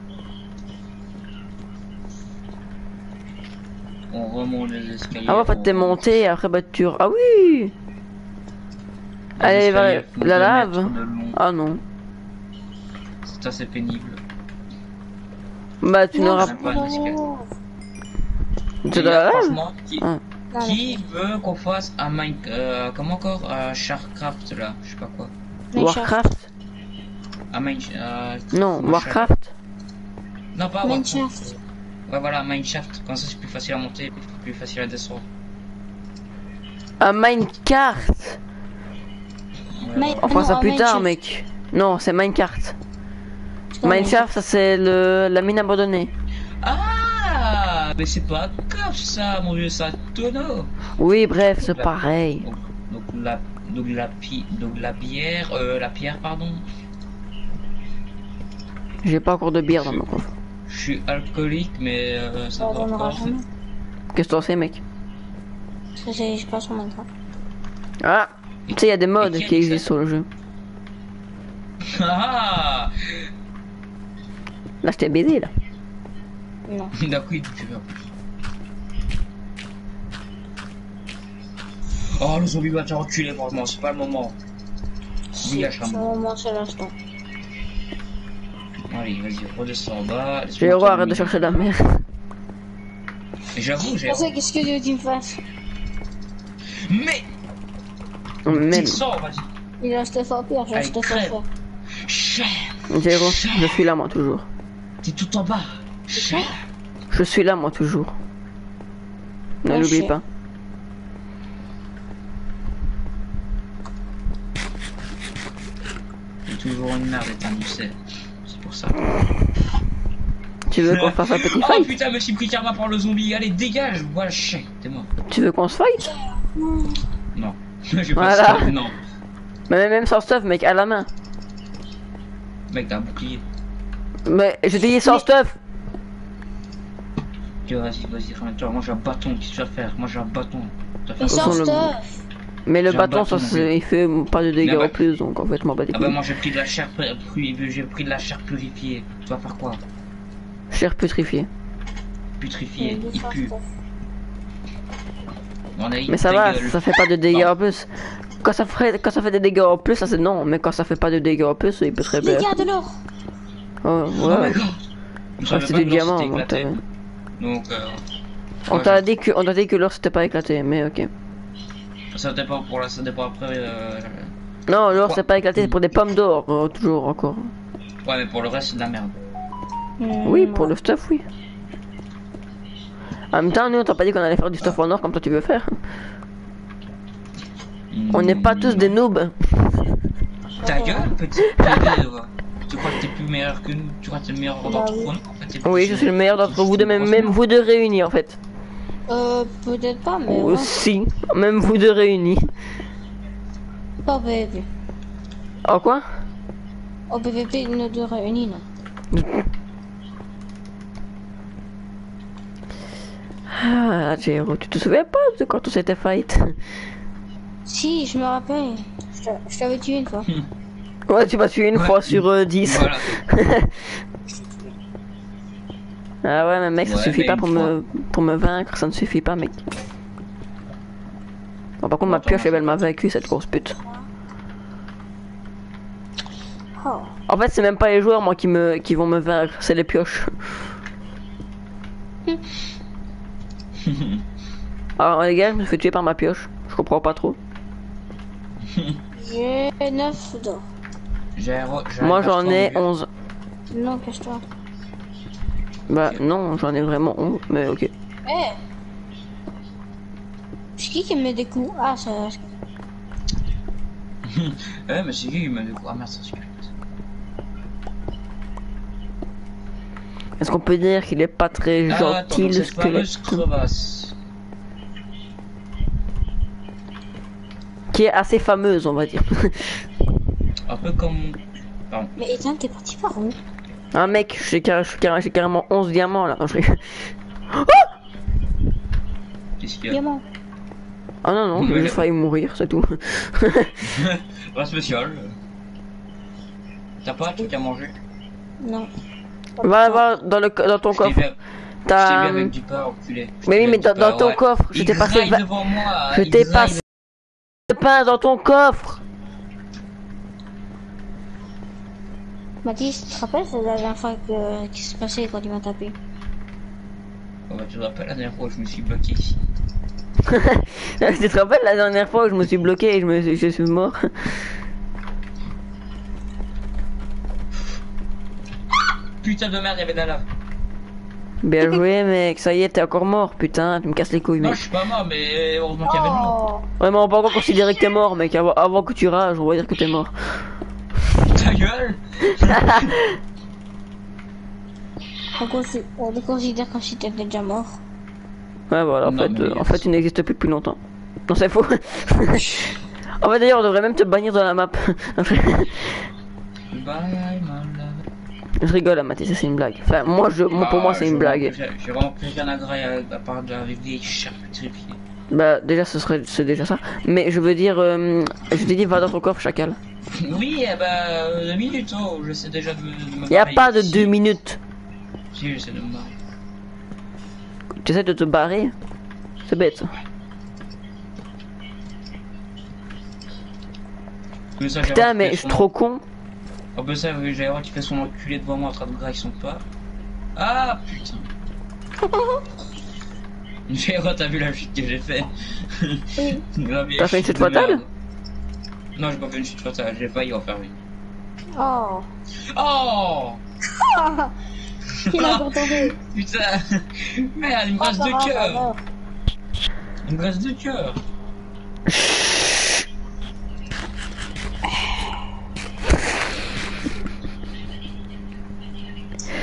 On remonte les escaliers. Ah ouais, en fait, t'es monté, après, bah, tu... Ah oui! Allez, vers la lave. Ah non. C'est assez pénible. Bah, tu Non, n'auras c'est pas un escalier. de la lave? Franchement, Ah. qui veut qu'on fasse un Minecraft, comment encore, Sharkcraft là, je sais pas quoi. Warcraft? Un Non, Warcraft. Non, pas Warcraft. Minecraft. Ouais, voilà, Minecraft. Comme ça, c'est plus facile à monter, plus facile à descendre. Un Minecraft. Ouais, Enfin, Non, ça un plus tard, Minecraft. mec. Non, c'est Minecraft. C'est pas Minecraft, ça c'est la mine abandonnée. Ah, mais c'est pas grave ça, mon vieux, ça tonneau. Oui, bref, c'est pareil. Donc la pierre, pardon. J'ai pas encore de bière dans mon coffre. Je suis alcoolique, mais ça On doit en aura encore. jamais. Qu'est-ce que t'en sais, mec? Parce que je passe sur Minecraft. Ah, tu sais, il y a des mods Et qui a qui dit ça? existent sur le jeu. Ah, Là, je t'ai baisé, là. Non. d'un coup, il te fait peur. Oh, le zombie va te reculer, franchement, c'est pas le moment. Si, Dégage, c'est Rambo. le moment, c'est l'instant. Allez, vas-y, redescends en bas. J'ai le droit, arrête de chercher la merde. Et j'avoue, j'ai. Pour ça, qu'est-ce que tu veux que tu me fasses? Mais Même. Sors, vas-y. Il reste fort pire, je Allez, reste fort crève. fort. Cher, Zéro, je suis là, moi, toujours. t'es tout en bas. Cher. Je suis là, moi, toujours. Ne Oh, l'oublie shit. pas. T'es toujours une merde et un sais. C'est pour ça. Tu veux qu'on fasse un petit Oh fight? putain, me suis pris karma par le zombie. Allez, dégage. Voilà, chien, t'es mort. Tu veux qu'on se fight? Non. J'ai pas Voilà. ça, non. Mais même sans stuff, mec, à la main. Mec, t'as un bouclier. Mais je t'ai dit sans stuff. Tu vas-y, remets-toi. Moi j'ai un bâton, qu'est-ce que tu vas faire? Moi j'ai un bâton. Tu vas faire Mais ça. sans le- stuff. Mais le J'ai un bâton, bâton, ça, oui. il fait pas de dégâts Mais ouais. en plus, donc en fait, m'en bats des Ah bah couilles. moi j'ai pris de la chair j'ai pris de la chair purifiée. Tu vas faire quoi? Chair putrifiée. Putrifiée, il pue. On a Mais ça va, ça fait pas de dégâts Non. en plus. Quand ça fait des dégâts en plus, ça c'est non. Mais quand ça fait pas de dégâts en plus, il peut très Les bien. gars, de l'or. Oh, Oh ouais. my god. Ah, c'est du diamant, donc éclaté. t'as- Donc on t'a dit que l'or c'était pas éclaté, mais ok. ça dépend pour la ça dépend après Non, l'or Quoi? c'est pas éclaté, c'est pour des pommes d'or, toujours encore. ouais mais pour le reste c'est de la merde. Oui, pour le stuff, oui. En même temps, nous on t'a pas dit qu'on allait faire du stuff en or comme toi tu veux faire. On n'est pas tous des noobs. Ta gueule, petit PD, va. Tu crois que t'es plus meilleur que nous? Tu crois que t'es le meilleur d'entre nous? En fait, t'es plus- Oui, je suis le meilleur d'entre vous deux, même vous deux réunis en fait. Peut-être pas, mais ouais. Aussi, même vous deux réunis. Pas au PVP. En quoi? Au PVP, nous deux réunis, non. Ah, Jero, tu te souviens pas de quand on s'était fight? Si, je me rappelle. Je t'avais tué une fois. Ouais, tu m'as tué une Ouais. fois sur 10. Voilà. Ah ouais, mais mec, ça Ouais, suffit mais pas une pour me vaincre, ça ne suffit pas, mec. Bon, par contre, ma Attends, pioche, elle m'a vaincu, cette grosse pute. Oh. En fait, c'est même pas les joueurs, moi, qui vont me vaincre, c'est les pioches. Alors, les gars, je me fais tuer par ma pioche. Je comprends pas trop. J'ai 9 d'or. Moi, j'en ai 11. Non, cache-toi. Bah, non, j'en ai vraiment 11, mais ok. Eh C'est qui me met des coups? Ah, ça... Ouais, mais c'est qui qui m'a dit quoi? Ah merde, c'est un squelette. Est-ce qu'on peut dire qu'il est pas très Ah, gentil, attends, le cette fameuse squelette? crevasse. Qui est assez fameuse, on va dire. Un peu comme. Pardon. Mais Ethan, t'es parti par où? Ah mec, j'ai carrément 11 diamants là. Qu'est-ce qu'il y a? Diamant. Ah non, non, j'ai juste failli mourir, c'est tout. Pas spécial. T'as pas un truc à manger? Non. Va dans ton Je t'ai coffre. vu- je t'ai vu T'as... avec du pain, enculé. Je t'ai Mais vu oui, mais avec du dans pain, ton ouais. coffre, je Il t'ai passé... graille devant moi. Je il t'ai graille passé le pain dans ton coffre. Mathis, tu te rappelles, c'est la dernière fois qui s'est passé quand il m'a tapé? Oh, bah, tu te rappelles la dernière fois où je me suis bloqué ici? Tu te rappelles la dernière fois où je me suis bloqué et je suis mort? Putain de merde, il y avait de la lave. Bien joué mec, ça y est, t'es encore mort, putain, tu me casses les couilles Non, mec. je suis pas mort, mais heureusement qu'il y avait de l'eau. Oh. Ouais, mais on peut encore considérer que t'es mort mec, avant que tu rages, on va dire que t'es mort. Ta gueule! On le considère comme si t'étais déjà mort. Ouais voilà, Non, mais en fait tu n'existes plus depuis longtemps. Non c'est faux. En fait d'ailleurs on devrait même te bannir dans la map. Bye, my love. Je rigole, Mathis, c'est une blague. Enfin, pour moi, c'est une blague. J'ai vraiment plus rien à grailler à part de la vieille chair putrifiée. Bah, déjà, c'est déjà ça. Mais je veux dire, je t'ai dit, va dans ton coffre, chacal. Oui, eh ben, 2 minutes, oh, j'essaie déjà de me Y a barrer pas de ici. 2 minutes. Si, j'essaie de me barrer. Tu essaies de te barrer. C'est bête, ça. Mais ça, Putain, mais je suis trop con. Oh, bah ça, oui, Jairo qui fait son enculé devant moi en train de grailler son pas. Ah, putain. Jairo, t'as vu la chute que j'ai fait? T'as fait une chute fatale? Non, j'ai pas fait une chute fatale, j'ai failli en faire une. Oh. Oh! Il a encore tombé. Putain! Merde, il me reste 2 cœurs! Il me reste 2 cœurs!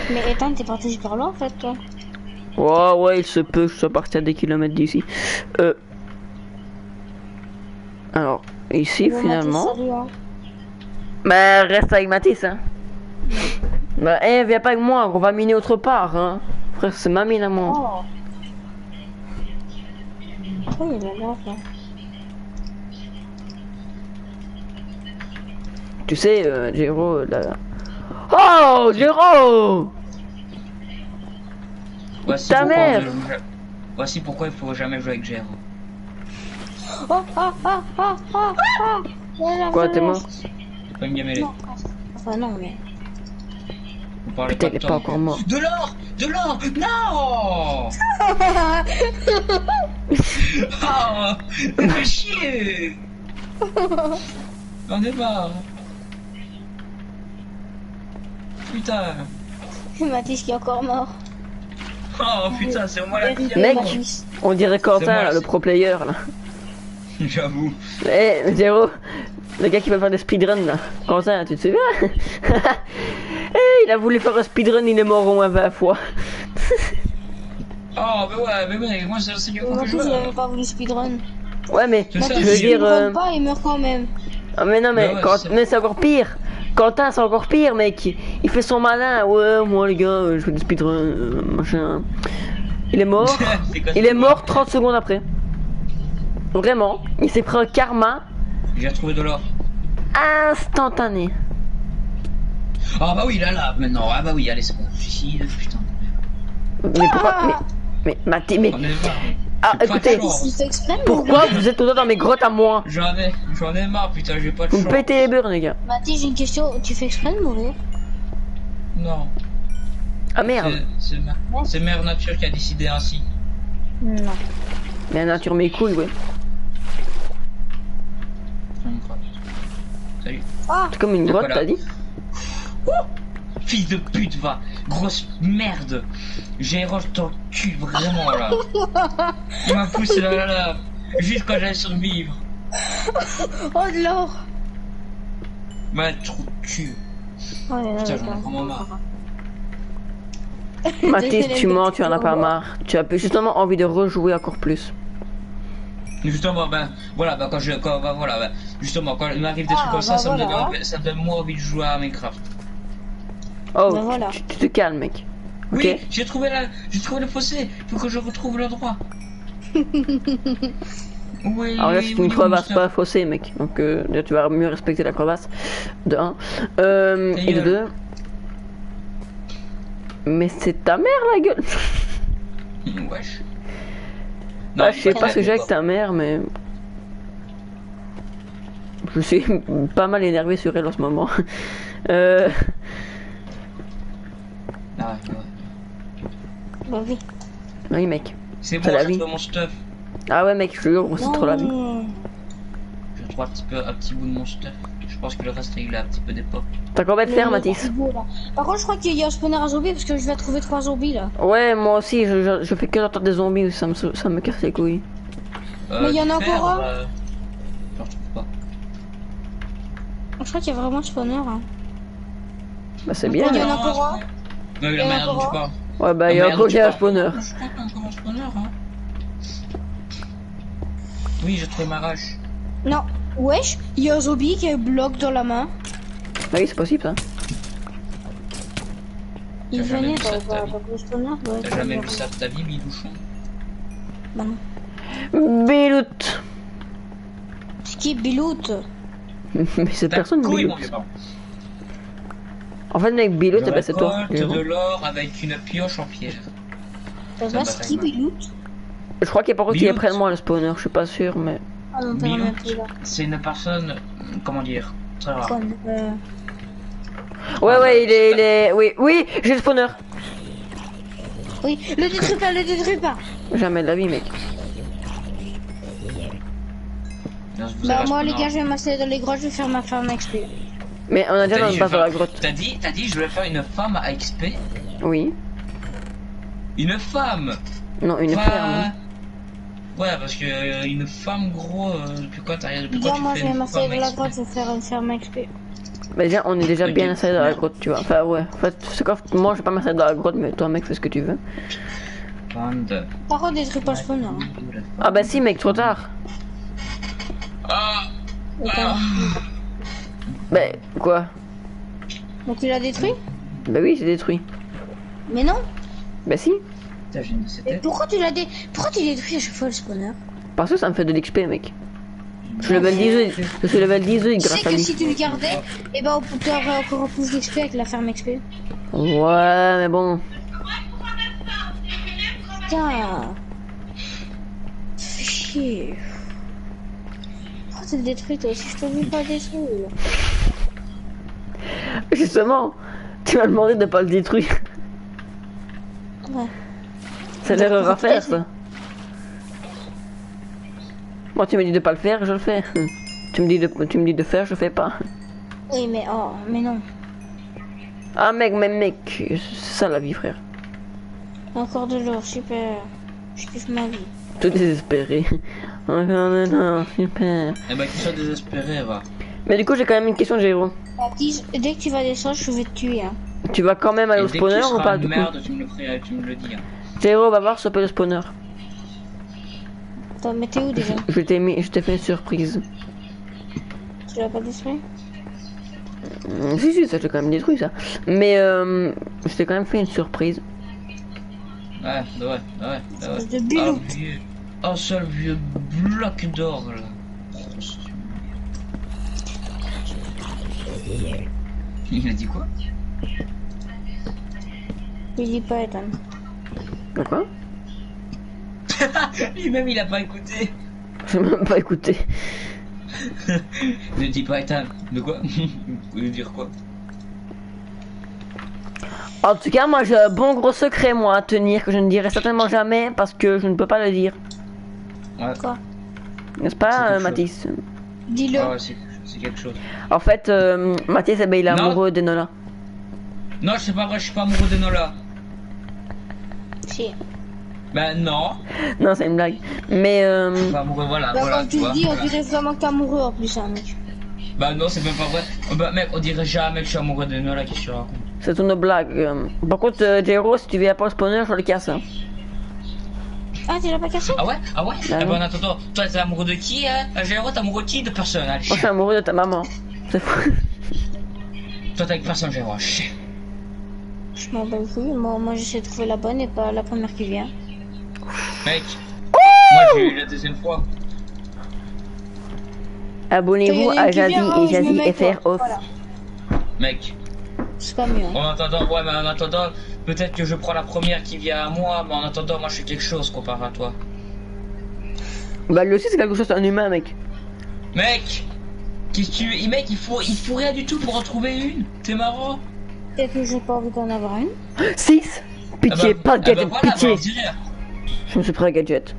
Mais Ethan, t'es parti super loin en fait, toi. Ouais, il se peut que je sois parti à des kilomètres d'ici. Alors, ici, Bon, finalement... Mathis, salut, hein. Bah, reste avec Mathis, hein. Bah, viens pas avec moi, on va miner autre part, hein. Frère, c'est ma mine à moi. Oh. Oh, il est là, là. Tu sais, Jero, là... Oh, Jero! Voici Ta pourquoi mère. Voici pourquoi il faut jamais jouer avec Gérard. Quoi, t'es mort? Tu peux me gameler. Non, enfin non, mais... Vous parlez Putain, pas il de est toi. pas encore mort. De l'or! De l'or! Non! Ah! Fais chier! J'en ai marre. Putain. Mathis qui est encore mort. Oh putain, c'est au moins la vie. Mec. Mathis. On dirait C'est Quentin, moi, là, le c'est- pro player, là. J'avoue. Eh, Jero, le gars qui va faire des speedruns, là. Quentin, tu te souviens? Il a voulu faire un speedrun, il est mort au moins 20 fois. Oh, mais ouais, moi c'est le seul fois que je Mathis, il joue. avait pas voulu speedrun. Ouais, mais C'est ça, je Mathis, veux s'il dire... ne pas, il meurt quand même. Ah, mais non, mais, Ouais, quand... c'est- mais c'est encore pire. Quentin, c'est encore pire, mec. Il fait son malin. Ouais, moi, les gars, je fais des speedruns, machin. Il est mort. C'est quoi, Il c'est est mort 30 secondes après. Vraiment. Il s'est pris un karma J'ai retrouvé de l'or. instantané. Ah bah oui, là, maintenant. Ah bah oui, allez, c'est bon. Suicide, putain. Mais pourquoi... Mais Mathis, mais... On est marre. Ah, J'ai pas de écoutez, chance. Il fait exprès de pourquoi mourir. vous êtes autant dans mes grottes à moi? J'en ai marre, putain, j'ai pas de Vous me chance. pétez les burnes, les gars. Mathis, j'ai une question. Tu fais exprès de mourir? Non. Ah merde. C'est Mère Nature qui a décidé ainsi. Non. Mais la nature mes couilles, ouais. Salut. Ah, C'est comme une grotte, Voilà. t'as dit? Fils de pute, va. Grosse merde. J'ai roche ton cul, vraiment, là. Il m'a poussé là. Juste quand j'allais survivre. oh de l'or. Bah, trou de cul. Oh, il y en a Putain, j'en ai pas. vraiment marre. Mathis, tu mens, tu en as pas marre. Tu as justement envie de rejouer encore plus. Justement, ben, voilà, ben, justement, quand il m'arrive des trucs comme ça, bah ça me voilà. donne, ça me donne moins envie de jouer à Minecraft. Oh, Ben voilà. tu te calmes, mec. Ok. Oui, j'ai trouvé le fossé. Faut que je retrouve l'endroit. Oui. Alors là, c'est une oui, crevasse, mon pas fossé, mec. Donc, déjà, tu vas mieux respecter la crevasse. De 1. Et de 2. Mais c'est ta mère, la gueule. Wesh. Bah, je sais pas ce que j'ai j'ai avec ta mère, mais. Je suis pas mal énervé sur elle en ce moment. Ah, ouais. Bah oui. Oui, mec. C'est bon, C'est la j'ai vie. trouvé mon stuff. Ah ouais, mec, je te jure, c'est trop la vie. Non. J'ai trouvé un petit bout de mon stuff. Je pense que le reste, il a un petit peu d'époque. T'as combien de fer, Le Mathis? beau, là. Par contre, je crois qu'il y a un spawner à zombies parce que je vais trouver 3 zombies là. Ouais, moi aussi, je fais que d'entendre des zombies, ça me casse les couilles. Mais il y en a du fer, encore un. Je retrouve pas. Je crois qu'il y a vraiment un spawner. Hein. Bah, c'est bien. Il y en a Non, encore un. Non, il Il y en a a merde, encore tu un. parles. Ouais, bah, il y a merde, encore tu un parles. spawner. Je crois qu'il y a encore un spawner, hein. Oui, j'ai trouvé ma rage. Non. Wesh, il y a un zombie qui a un bloc dans la main. Ah oui, c'est possible, ça. Il T'as jamais venait vu ça de ta dans vie le spawner. Ouais, T'as jamais vu ça de ta vie, Bidouchon? Bah non. Bilout. C'est qui Bilout? Mais c'est personne, Couille, Bilout. mon vieux, pardon. En fait, mec, Bilout, Je bah, c'est toi. récolte de l'or avec une pioche en pierre. T'as Ça pas me c'est qui bataille, Bilout? Je crois qu'il y a par contre qui est Bilout. près de moi, le spawner, je suis pas sûr, mais. Ah non, t'as Bilout, rien plus là. c'est une personne, comment dire, très rare. Con, Ouais, il est. Oui, j'ai le spawner. Oui, le détruis pas. Jamais de la vie, mec. Dans ce Bah vous moi avez les un gars, je vais m'installer dans les grottes, je vais faire ma ferme XP. Mais on a déjà T'as dans dit, une base dans la grotte. T'as dit, je vais faire une femme à XP. Oui. Une femme. Non, une Pas- ferme. Ouais, parce que une femme, gros, depuis quoi t'as rien depuis Gars, quoi moi tu je fais vais une m'installer femme dans la XP? grotte, je vais faire une ferme XP. Mais déjà, on est déjà Ok. bien installé dans la grotte, tu vois. Enfin, ouais. En fait, c'est quoi, moi, je vais pas m'installer dans la grotte, mais toi, mec, fais ce que tu veux. Find. Par contre, détruis pas le spawn. Hein. Ah bah si, mec, trop tard. Ah, Attends. Bah, quoi? Donc tu l'as détruit? Bah oui, c'est détruit. Mais non. Bah si. putain, j'ai une de ces Mais têtes. pourquoi tu détruis à chaque fois le spawner? Parce que ça me fait de l'XP, mec. Je suis level 18, je suis level 18 Tu sais grâce à que lui. si tu le gardais, et ben tu aurais encore plus d'XP avec la ferme XP. Ouais, mais bon. Putain. Ça fait chier. Pourquoi tu le détruis toi aussi? Je te dis pas détruire. Justement, tu m'as demandé de pas le détruire. Ouais. C'est l'erreur à faire, ça. Moi, tu me dis de pas le faire, je le fais. Tu me dis de faire, je fais pas. Oui, mais oh, mais non. Ah, mec, c'est ça la vie, frère. Encore de l'or, super. Je kiffe ma vie. Tout désespéré. Encore de l'or, super. Eh ben, qu'ils soient désespérés, va. Mais du coup, j'ai quand même une question, Géro. Baptiste, dès que tu vas descendre, je vais te tuer. Hein. Tu vas quand même aller au Et dès que tu spawner ou seras pas, une du coup? merde, tu me le dis. Hein. Géro, va voir, s'il te plaît, le spawner. Attends, mais t'es où déjà? Je t'ai fait une surprise. Tu l'as pas détruit? Si, ça, j'ai quand même détruit, ça. Mais, je t'ai quand même fait une surprise. Ouais. Espèce de bilou. Ah, vieux. Un seul vieux bloc d'or, là. Oh, il a dit quoi? Il dit pas Ethan. D'accord? Lui-même, il a pas écouté. J'ai même pas écouté. Ne dis pas Ethan. De quoi? Vous voulez dire quoi? En tout cas, moi, j'ai un bon gros secret, moi, à tenir, que je ne dirai certainement jamais, parce que je ne peux pas le dire. Ouais. Quoi? N'est-ce C'est pas, quelque chose. Mathis? Dis-le. Ah ouais, c'est quelque chose. En fait, Mathis, eh ben, il est Non. amoureux d'Enola. Non, c'est pas vrai, je suis pas amoureux de Nola. Si. Ben non. Non, c'est une blague. Mais, Je suis pas amoureux, voilà, Bah, voilà, quand tu tu le vois. dis, on dirait vraiment que t'es amoureux en plus, hein, mec. Bah non, c'est même pas vrai. Oh, bah mec, on dirait jamais que je suis amoureux de Nola, qu'est-ce que tu racontes? c'est une blague. Par contre, Jero, si tu viens pas au spawner, je le casse. Hein. Ah, tu l'as pas cassé? Ah ouais? Ah ouais? Bah Ah non. bah attends, toi t'es amoureux de qui, hein? Géro, t'es amoureux de qui? De personne, allez. Moi, je suis amoureux de ta maman. C'est fou. Toi t'es avec personne, Géro, chien. Je m'en bats les couilles. Moi j'essaie de trouver la bonne et pas la première qui vient. Mec, moi j'ai eu la deuxième fois. Abonnez-vous Toi, y en a à une qui Jazzy vient, et je me Jazzy mets, FR quoi. off. Voilà. Mec, C'est pas mieux. Hein. en attendant, ouais, mais en attendant, peut-être que je prends la première qui vient à moi, mais en attendant, moi je fais quelque chose comparé à toi. Bah, lui aussi, c'est quelque chose, c'est un humain, mec. Mec, qu'est-ce que tu... Mec, il faut rien du tout pour en trouver une. T'es marrant. Peut-être que j'ai pas envie d'en avoir une. 6. Pitié, pas de gadget, voilà, pitié. bah, on dirait. Je me suis pris un gadget.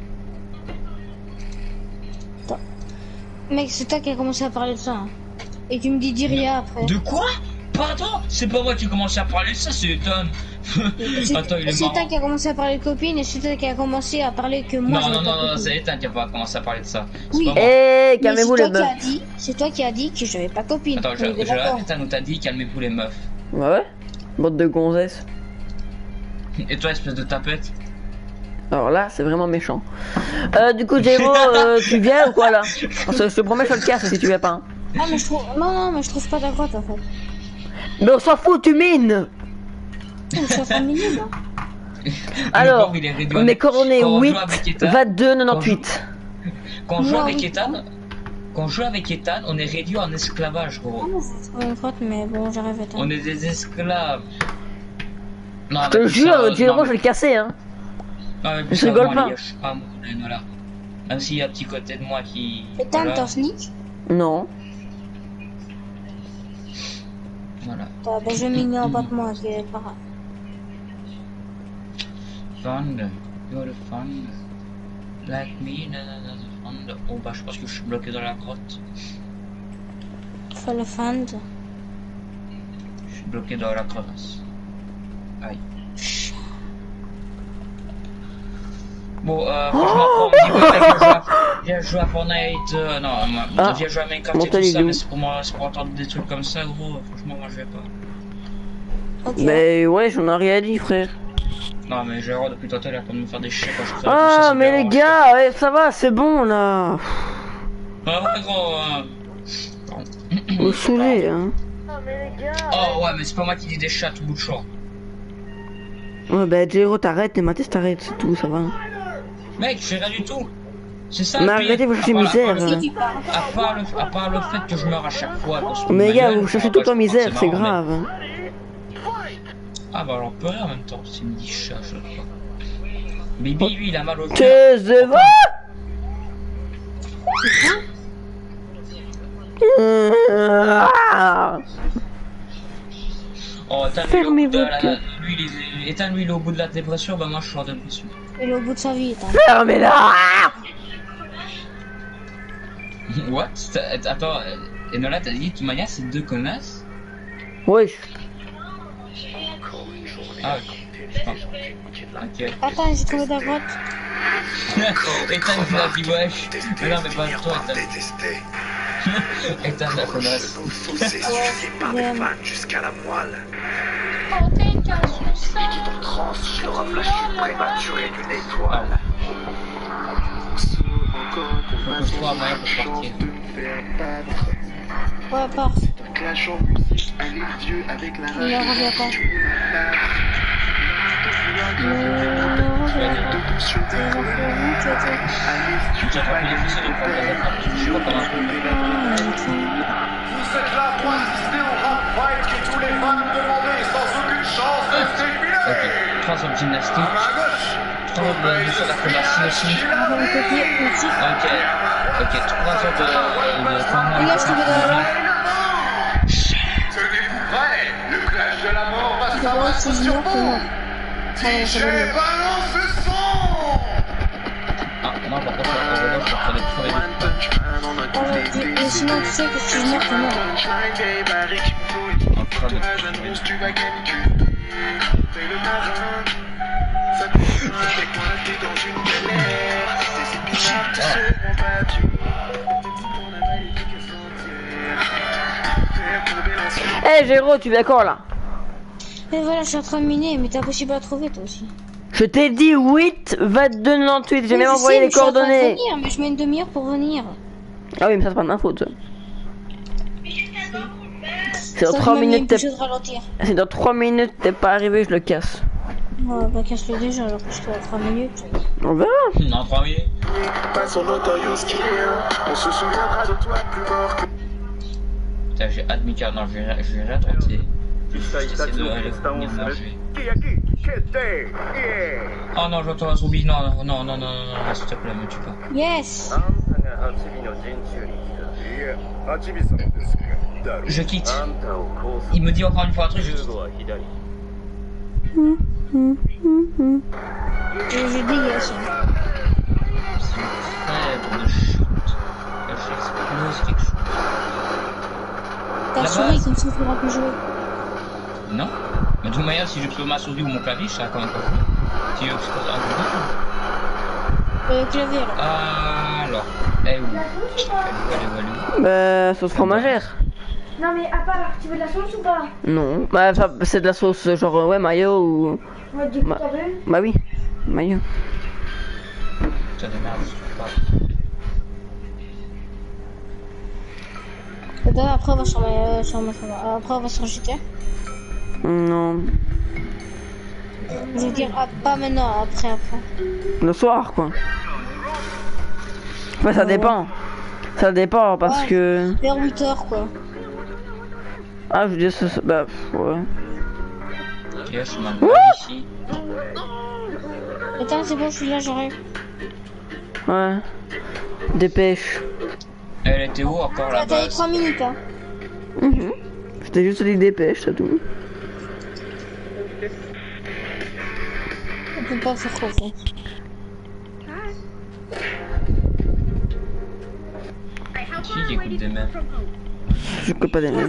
Mec, c'est toi qui as commencé à parler de ça. Hein. Et tu me dis rien après. De quoi? Pardon? C'est pas moi qui ai commencé à parler de ça, c'est Ethan. Attends, il est C'est marrant. toi qui a commencé à parler de copine et c'est toi qui a commencé à parler que moi. Non, j'avais non, pas non, de non, copine. c'est Ethan qui a pas commencé à parler de ça. C'est Oui. pas moi. Eh, Mais calmez-vous, les meufs. c'est toi qui as dit que j'avais pas de copine. Attends, On est je d'accord. Ethan nous t'a dit calmez-vous les meufs. Ouais. Bande de gonzesses. Et toi, espèce de tapette? Alors là, c'est vraiment méchant. Du coup, Jero, tu viens ou quoi là? Parce que je te promets, je le casse si tu viens pas. Hein. Ah, mais je trouve. Non, mais je trouve pas ta grotte en fait. Mais on s'en fout, tu mines! Je suis en train de miner, là. Alors, Le pauvre, il est réduit en- mes coordonnées Quand on 8, joue avec Ethan- 22, 98. Quand on joue Moi, avec oui. Ethan, on est réduit en esclavage, Ah, gros. mais j'ai trouvé une grotte, mais bon, j'arrive à On est des esclaves. Non, Je te jure, Jero, je vais le casser, hein. Je rigole pas. Je suis pas amoureux de Nola. Même s'il y a un petit côté de moi qui... Et t'as voilà. t'en sneak? Non. Voilà. Bah, je vais miner en bas de moi, qui est pas grave. Fun. You're the fun. Like me, nanana, the fun. Oh bah je pense que je suis bloqué dans la grotte. Fais le fund. Je suis bloqué dans la crevasse. Aïe. Bon, franchement, faut me dire que t'as joué viens jouer à Fortnite, non, Ah, viens jouer à Minecraft et Montel, tout il ça, est où? mais c'est pour moi, c'est pour entendre des trucs comme ça, gros, franchement, moi je vais pas. Ok. Mais ouais, j'en ai rien dit, frère. Non, mais j'ai l'air depuis tantôt, là, pour me faire des chiens quand je crève, tout ça, Ah, ça me mais les dérange. gars, ouais, ça va, c'est bon, là. Ah ouais, gros, Vous saoulez, hein. Oh ouais, mais c'est pas moi qui dis des chats tout bout de champ. Ouais, bah, Jero, t'arrêtes, et Mathis, t'arrêtes, c'est tout, ça va. Mec, j'ai rien du tout. C'est ça. Mais le pire. arrêtez, vous cherchez À part- misère. à part le- hein. À part le fait que je meurs à chaque fois. qu'on se fout de Mais ma les gars, gueule, vous cherchez bah, tout le je temps crois que misère, c'est marrant, grave. Hein. mais- Ah bah alors on peut rien en même temps, c'est une dit chat, je crois. Bibi, lui, il a mal au cœur. Taisez-vous. Oh, éteins-lui Fermez au bout de votre la- gueule. éteins-lui il est au bout de la dépression, bah moi je suis en dépression. Il est au bout de sa vie, attends. Fermez-la. What? Attends, Enola, t'as dit de toute manière c'est deux connasses? Wesh. Ah, ok. Attends, j'ai trouvé ta grotte. Ethan il fait la vie wesh. Mais non mais pas toi Ethan. Ethan la connasse. Jusqu'à la moelle. Oh, t'es une casse, ça. Ton transe le reflèche prématuré d'une étoile. Faut trouver un moyen pour partir. Ouais, pars. Clashons musique, allez Dieu avec la Il ne revient pas. Il ne revient pas. sur Il va faire vite, Tu t'as pas difficile de prendre les attrapes, je suis pas comme un peu. Vous êtes là pour assister au rap fight que tous les fans demandaient sans aucune chance de se terminer. Ok, 3 autres gymnastiques. À ma gauche, 3 autres de la acrobatie aussi. On va le copier, merci. Ok, 3 autres de Regarde, je te mets dans la main. tenez-vous prêts. Le clash de la mort va D'abord, s'abattre c'est sur mort, c'est vous. mort. DJ balance le son. Ah, non, par contre, en revanche, je prenais trop les deux. Et sinon, tu sais que si je meurs, t'es mort. En train de j'annonce tu vas gagner. T'es le marin. Ça te fait avec moi, t'es dans une galère. Tes épisodes te seront battus. On a mal efficace entière. Terre tombée l'ancien. Eh, Géro, tu es d'accord, là? Et voilà, je suis en train de miner, mais t'es impossible à trouver, toi aussi. Je t'ai dit 8, 22, 98. J'ai même envoyé les coordonnées. Venir, mais je mets une demi-heure pour venir. Ah oui, mais ça, c'est pas de ma faute, ça. C'est dans Ça, 3 je me mets une minutes, bouchée de ralentir. c'est dans 3 minutes, t'es pas arrivé, je le casse. Ouais, bah casse-le déjà, alors que je suis à 3 minutes. On verra. Non, 3 minutes. Passons Notorious Killer. On se souviendra de toi plus mort que. Putain, j'ai hâte, Mika. Non, je vais rien tenter. J'essaie de aller venir manger. Oh non, j'entends un zombie. Non, non, non, non, non, non, s'il te plaît, me tue pas. Yes! Je quitte. Il me dit encore une fois un truc, je quitte. Je dégage. Trêve de chute. J'explose quelque chose. Ta La souris, base. comme ça, il faudra plus jouer. Non. Mais de toute manière, si j'explose ma souris ou mon clavier, ça va quand même pas jouer. Si j'explose un Clavier, alors. alors. Eh où? Elle est où? Bah, sauce fromagère. Non mais à part, tu veux de la sauce ou pas? Non. Bah, ça, c'est de la sauce, genre, ouais, mayo ou. Ouais, du coup, Bah. t'as vu? Bah oui, mayo. Putain de merde, je sais pas. Et ben, après, on va sur après, on va sur GTA. Non. Je veux dire, ah, pas maintenant, après. Le soir, quoi. Enfin, ça dépend. Ça dépend parce Ouais. que. Vers 8h, quoi. Ah, je veux dire, bah, ouais. Ok, je suis mal ici. Attends, c'est bon, je suis là, j'arrive. Ouais. Dépêche. Elle était où encore la T'as les base? 3 minutes, hein. Je t'ai juste dit dépêche, c'est tout. On peut pas faire confiance. Qui écoute des mêmes? Je peux pas donner.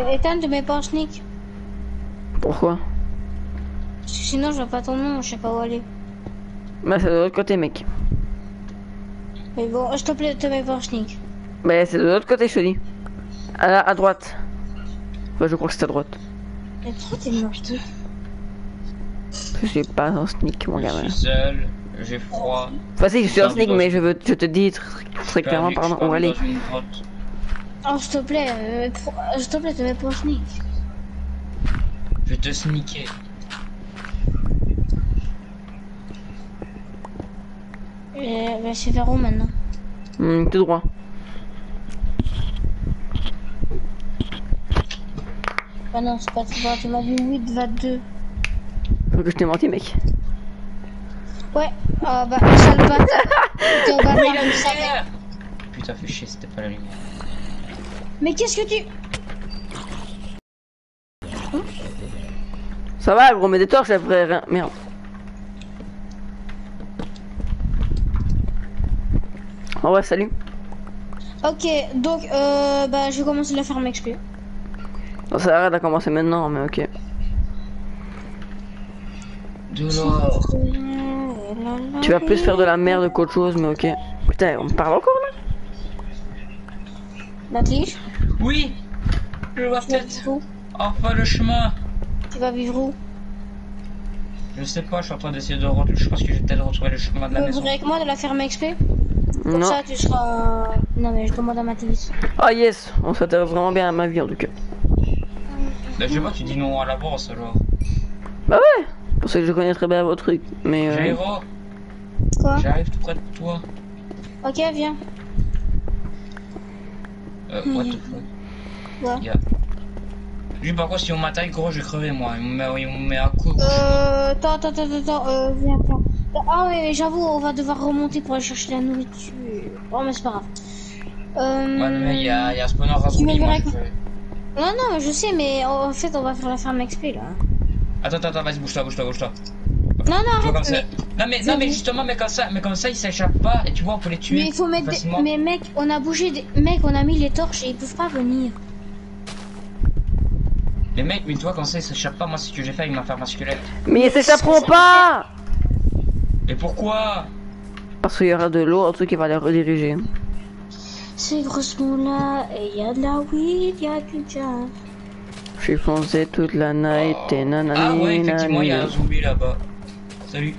Ethan, tu mets pas en sneak. Pourquoi? Parce que sinon, je vois pas ton nom, je sais pas où aller. Bah c'est de l'autre côté mec. Mais bon, s'il te plaît, te mets pas en sneak. Bah c'est de l'autre côté je te dis. À droite. Enfin je crois que c'est à droite. Mais pourquoi t'es mort, toi? Je suis pas en sneak mon Je gamin. suis seul, j'ai froid. Enfin si je suis en sneak mais je te dis très clairement pardon où aller. Dans une grotte. Oh, s'il te plaît, te mets pas en sneak. Je vais te sneaker. Bah, c'est vers où maintenant? Tout droit. Bah non, c'est pas tout droit, tu m'as dit 8, 22. Faut que je t'ai menti mec. Ouais, bah, ça le bat. T'es au bas, Oui, la ça fait. lumière. Putain, fais chier, c'était pas la lumière. Mais qu'est-ce que tu... Ça va gros mais des torches après rien. Merde. Oh ouais salut. Ok, donc, bah, je vais commencer la ferme XP. Ça sert à rien de commencer maintenant mais ok. De l'or. Tu vas plus faire de la merde qu'autre chose mais ok. Putain on me parle encore là? Natalie, Oui. Je vois tu vas peut-être vivre où? enfin le chemin. Tu vas vivre où? Je sais pas, je suis en train d'essayer de retrouver. Je pense que j'ai peut-être retrouvé le chemin de la Tu veux maison. avec moi de la ferme XP? Comme Non. ça, tu seras... Non, mais je demande à Mathis. Ah yes, on s'intéresse vraiment bien à ma vie en tout cas. Bah, je sais pas, tu dis non à la bourse alors. Bah ouais, parce que je connais très bien vos trucs. Mais Jairo, Quoi? j'arrive tout près de toi. Ok, viens. What the fuck? Ouais. Yeah. Lui, par contre, si on m'attaque, gros, je vais crever moi. Il me met à coup. Attends, viens, viens. Ah oui, mais j'avoue, on va devoir remonter pour aller chercher la nourriture. Oh, mais c'est pas grave. Ouais, mais il y a un spawner à Tu zombie, veux moi. avec- Je fais- Non, non, je sais, mais en fait, on va faire la ferme XP, là. Attends, vas-y, bouge-toi. Non, non, Tu vois, arrête, comme ça. Non, mais justement, mais comme ça, ils s'échappent pas. Et tu vois, on peut les tuer. mais il faut mettre facilement. Mais mec, on a bougé Mec, on a mis les torches et ils peuvent pas venir. Les mecs, mais tu vois, comme ça, ils s'échappent pas. Moi, c'est ce que j'ai fait avec ma ferme squelette. Mais ils s'échapperont pas. Et pourquoi? Parce qu'il y aura de l'eau, un truc qui va les rediriger. C'est grossement là, et il y a de la weed, il y a du jazz. Je suis foncé toute la night et nanani. Ah ouais, effectivement, il y a un nanani. zombie là-bas. Salut.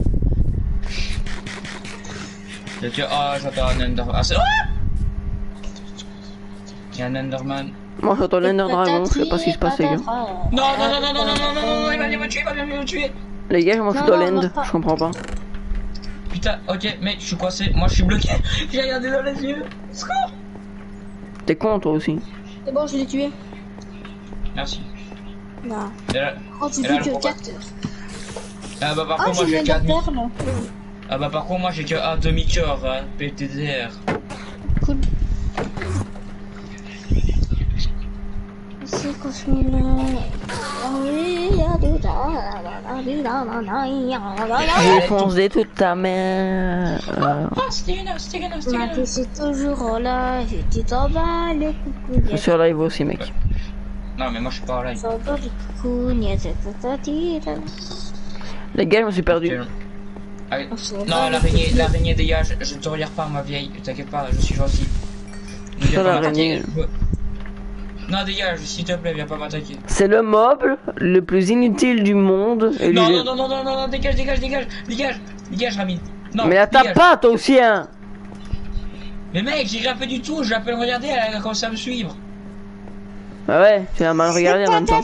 Ah, j'entends un Enderman. Ah, c'est... Il y a un Enderman. Moi j'entends l'Ender Dragon, je sais pas ce qui se passe les gars. Non, il va me tuer. Les gars, moi je suis Non, dans non, l'end, non, pas. je comprends pas. Putain, ok, mec, je suis coincé. Moi, je suis bloqué. J'ai regardé dans les yeux. Secours. T'es con toi aussi. C'est bon, je l'ai tué. Merci. Non. Et là- Oh, tu et là, dis le que combat. 4 heures. Ah bah par Ah, contre, moi j'ai j'ai une qu'un perle. Ah bah par contre, moi j'ai que un demi-cœur, hein, PTDR. Cool. C'est quoi celui-là? Ah oui, il y a du J'ai foncé toute ta mère. Ah, c'était une Mathis, c'est toujours là, et tu t'en bats les Je suis coucous. sur live aussi mec. Non, mais moi je suis pas en live. T'en bats les coucous, Les gars, je me suis perdu. Ah, oui. Non, l'araignée dégage. Je ne te regarde pas, ma vieille. T'inquiète pas, je suis gentil. Ne viens Ça, pas l'araignée. m'attaquer. Non, dégage, s'il te plaît, viens pas m'attaquer. C'est le mob le plus inutile du monde. Et Non, lui- non, dégage, Ramine. Non, Mais la tape dégage. pas toi aussi hein. Mais mec, j'ai grimpé du tout, je l'appelle regarder, elle a commencé à me suivre. Bah ouais, tu as mal regardé en même temps.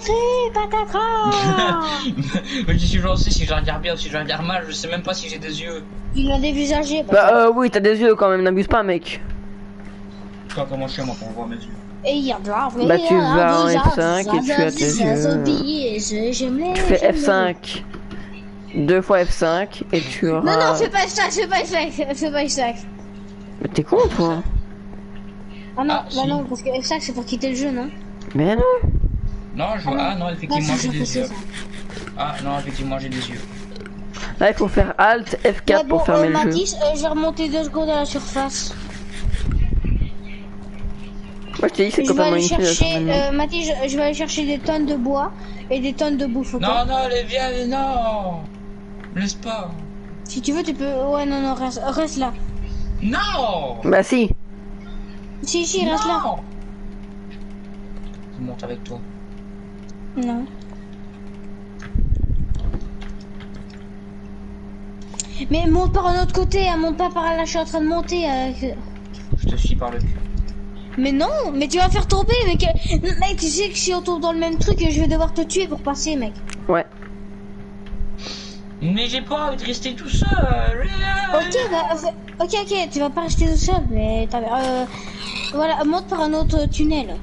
Mais je suis gentil, si je regarde bien ou si je regarde mal, je sais même pas si j'ai des yeux. Il a dévisagé. Bah oui, t'as des yeux quand même, n'abuse pas mec. Toi, comment je fais moi pour voir mes yeux? Et il y a de la Bah, tu vas en F5 et tu as tes yeux. Tu Tu fais F5. 2 fois F5 et tu auras... Non, fais pas F5. Mais t'es con toi. Ah non, Ah, bah si. non, parce que F5 c'est pour quitter le jeu, non? Mais non. Non, je vois. Ah non, effectivement, Ah, j'ai si, des c'est yeux. ça. Ah non, effectivement, j'ai des yeux. Là il faut faire Alt F4 Ouais, bon, pour fermer le jeu. Mathis, j'ai remonté 2 secondes à la surface. Moi je t'ai dit c'est Je vais complètement aller inutile. chercher, Mathis, je vais aller chercher des tonnes de bois et des tonnes de bouffe. Ok. Non, non, allez, viens, non. Laisse pas. Si tu veux, tu peux. Ouais, non, non, reste là. Non. Bah si. Si, reste là. Non. Je monte avec toi. Non. Mais monte par un autre côté, hein, monte pas par là, je suis en train de monter. Je te suis par le cul. Mais non, mais tu vas faire tomber, mec. Mec, tu sais que si on tombe dans le même truc, je vais devoir te tuer pour passer, mec. Ouais. Mais j'ai pas envie de rester tout seul. Ok, bah, ok, tu vas pas rester tout seul, mais voilà, monte par un autre tunnel.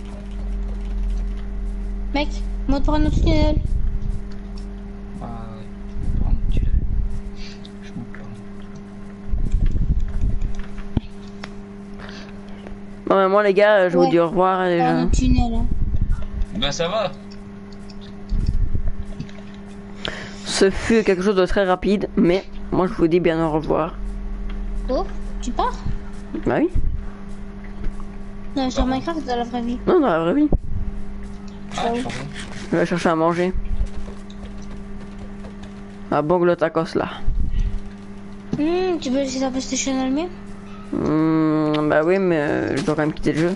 Mec, monte par un autre tunnel. Ah ouais. Pardon, je monte pas. Bon, bah, moi les gars, je vous Ouais. dis au revoir déjà. Par un autre tunnel. Hein. Bah ça va. Ce fut quelque chose de très rapide, mais moi je vous dis bien au revoir. Oh, tu pars? Bah oui. Non, sur Minecraft, dans la vraie vie. Non, dans la vraie vie. Ah, pardon. Je vais chercher à manger. Un bon gros tacos là. Tu veux laisser ta PlayStation allumée? Bah oui, mais je dois quand même quitter le jeu.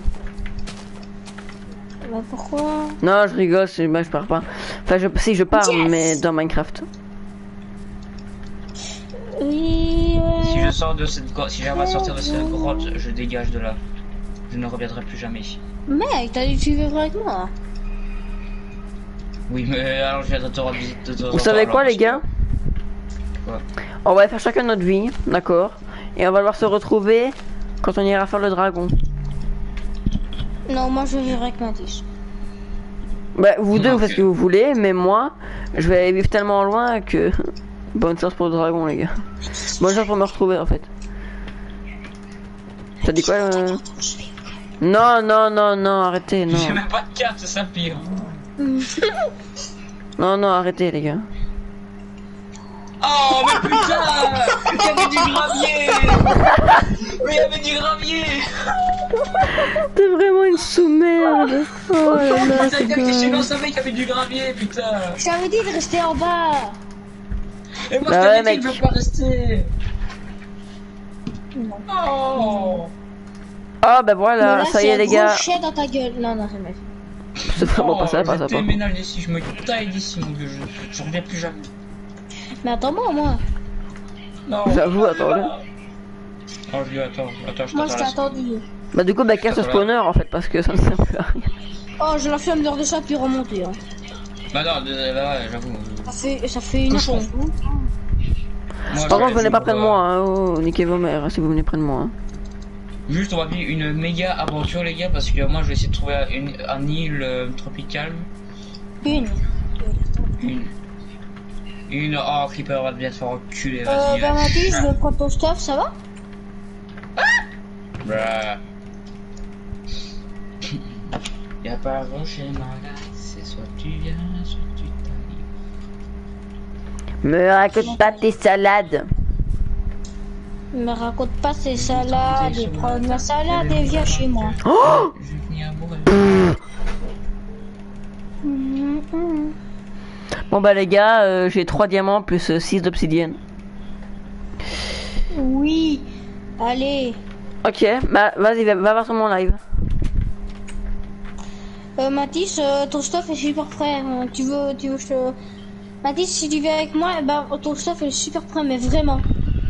Bah pourquoi? Non, je rigole, bah, je pars pas. Enfin, si je pars, Yes. mais dans Minecraft. Oui, Si je sors de cette grotte, si j'arrive à sortir de cette grotte, je dégage de là. Je ne reviendrai plus jamais. Mec, t'as dit que tu vivrais avec moi. Oui, mais alors je viendrai te rendre visite de temps en temps. Vous savez quoi, alors, les gars? Quoi? On va faire chacun notre vie, d'accord? Et on va devoir se retrouver quand on ira faire le dragon. Non, moi je vivrai avec Mathis. Bah, vous deux, vous Ok. faites ce que vous voulez, mais moi, je vais vivre tellement loin que... Bonne chance pour le dragon, les gars. Bonne chance pour me retrouver, en fait. T'as dit quoi Non, non, non, non, arrêtez, non. J'ai même pas de carte, c'est ça le pire. Non, non, arrêtez, les gars. Oh, mais putain! Il y avait du gravier! Mais il y avait du gravier! T'es vraiment une sous-merde. Oh là là, c'est Putain, je dingue. savais qu'il y avait du gravier, putain! Je t'avais dit de rester en bas. Et moi, Bah je ouais, t'avais dit que mec. je veux pas rester! Non. Oh! Ah, bah voilà, ça y est, les gars. Crochet dans ta gueule. Non, non, c'est mec. C'est vraiment pas ça, pas ça, Je pas. déménage d'ici, je me taille d'ici, mon vieux, je reviens plus jamais. Mais attends-moi, moi. Non! J'avoue, attends, là. Oh, je dis, attends, je Moi, je t'ai t'attends. attendu. Bah, du coup, bah, casse le spawner, en fait, parce que ça ne sert plus à rien. Oh, je la flemme de ça puis remonter. Hein. Bah non, ouais, j'avoue. Ça fait une heure qu'on joue. Moi, Par je contre, venez pas joue, près de moi, hein. Oh, niquez vos mères, hein, si vous venez près de moi. Hein. Juste, on va vivre une méga aventure, les gars, parce que moi, je vais essayer de trouver un île tropicale. Une. Oh, Creeper va bien te faire enculer, vas-y. Bah, Mathis, je vais prendre ton stuff, ça va? Bruh. Y'a pas rocher malade, c'est soit tu viens, soit tu t'arrives. Me raconte pas tes salades. Me raconte pas ces salades et prends ma salade et viens chez moi. Oh Je vais venir mourir. Bon, bah, les gars, j'ai 3 diamants plus 6 d'obsidienne. Oui. Allez. Ok, bah, vas-y, va voir sur mon live. Mathis, ton stuff est super prêt. Hein. Tu veux que je te... Mathis, si tu viens avec moi, eh ben, ton stuff est super prêt, mais vraiment.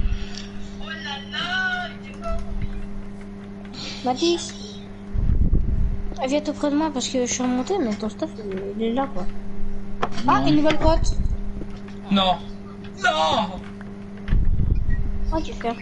Mathis, viens tout près de moi parce que je suis remonté, mais ton stuff il est là quoi. Ah, une nouvelle grotte. Non! Non! Ah, tu fais.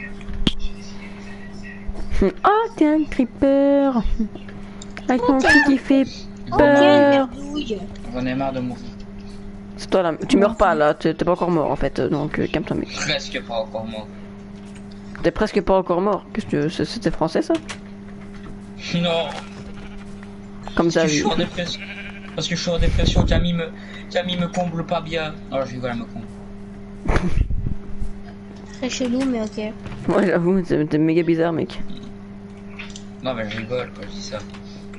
Oh, t'es un creeper. Avec ton cul qui fait Oh, peur. merdouille. J'en ai marre de mourir. C'est toi là, tu meurs pas là, t'es pas encore mort en fait, donc calme-toi mec. Presque pas encore mort. T'es presque pas encore mort. Qu'est-ce que c'était français ça? Non! Comme ça, Parce que je oui. suis en dépression. Parce que je suis en dépression, Camille me comble pas bien. Alors je rigole, elle me comble. Très chelou, mais ok. Ouais, j'avoue, t'es méga bizarre mec. Non, mais je rigole quand je dis ça.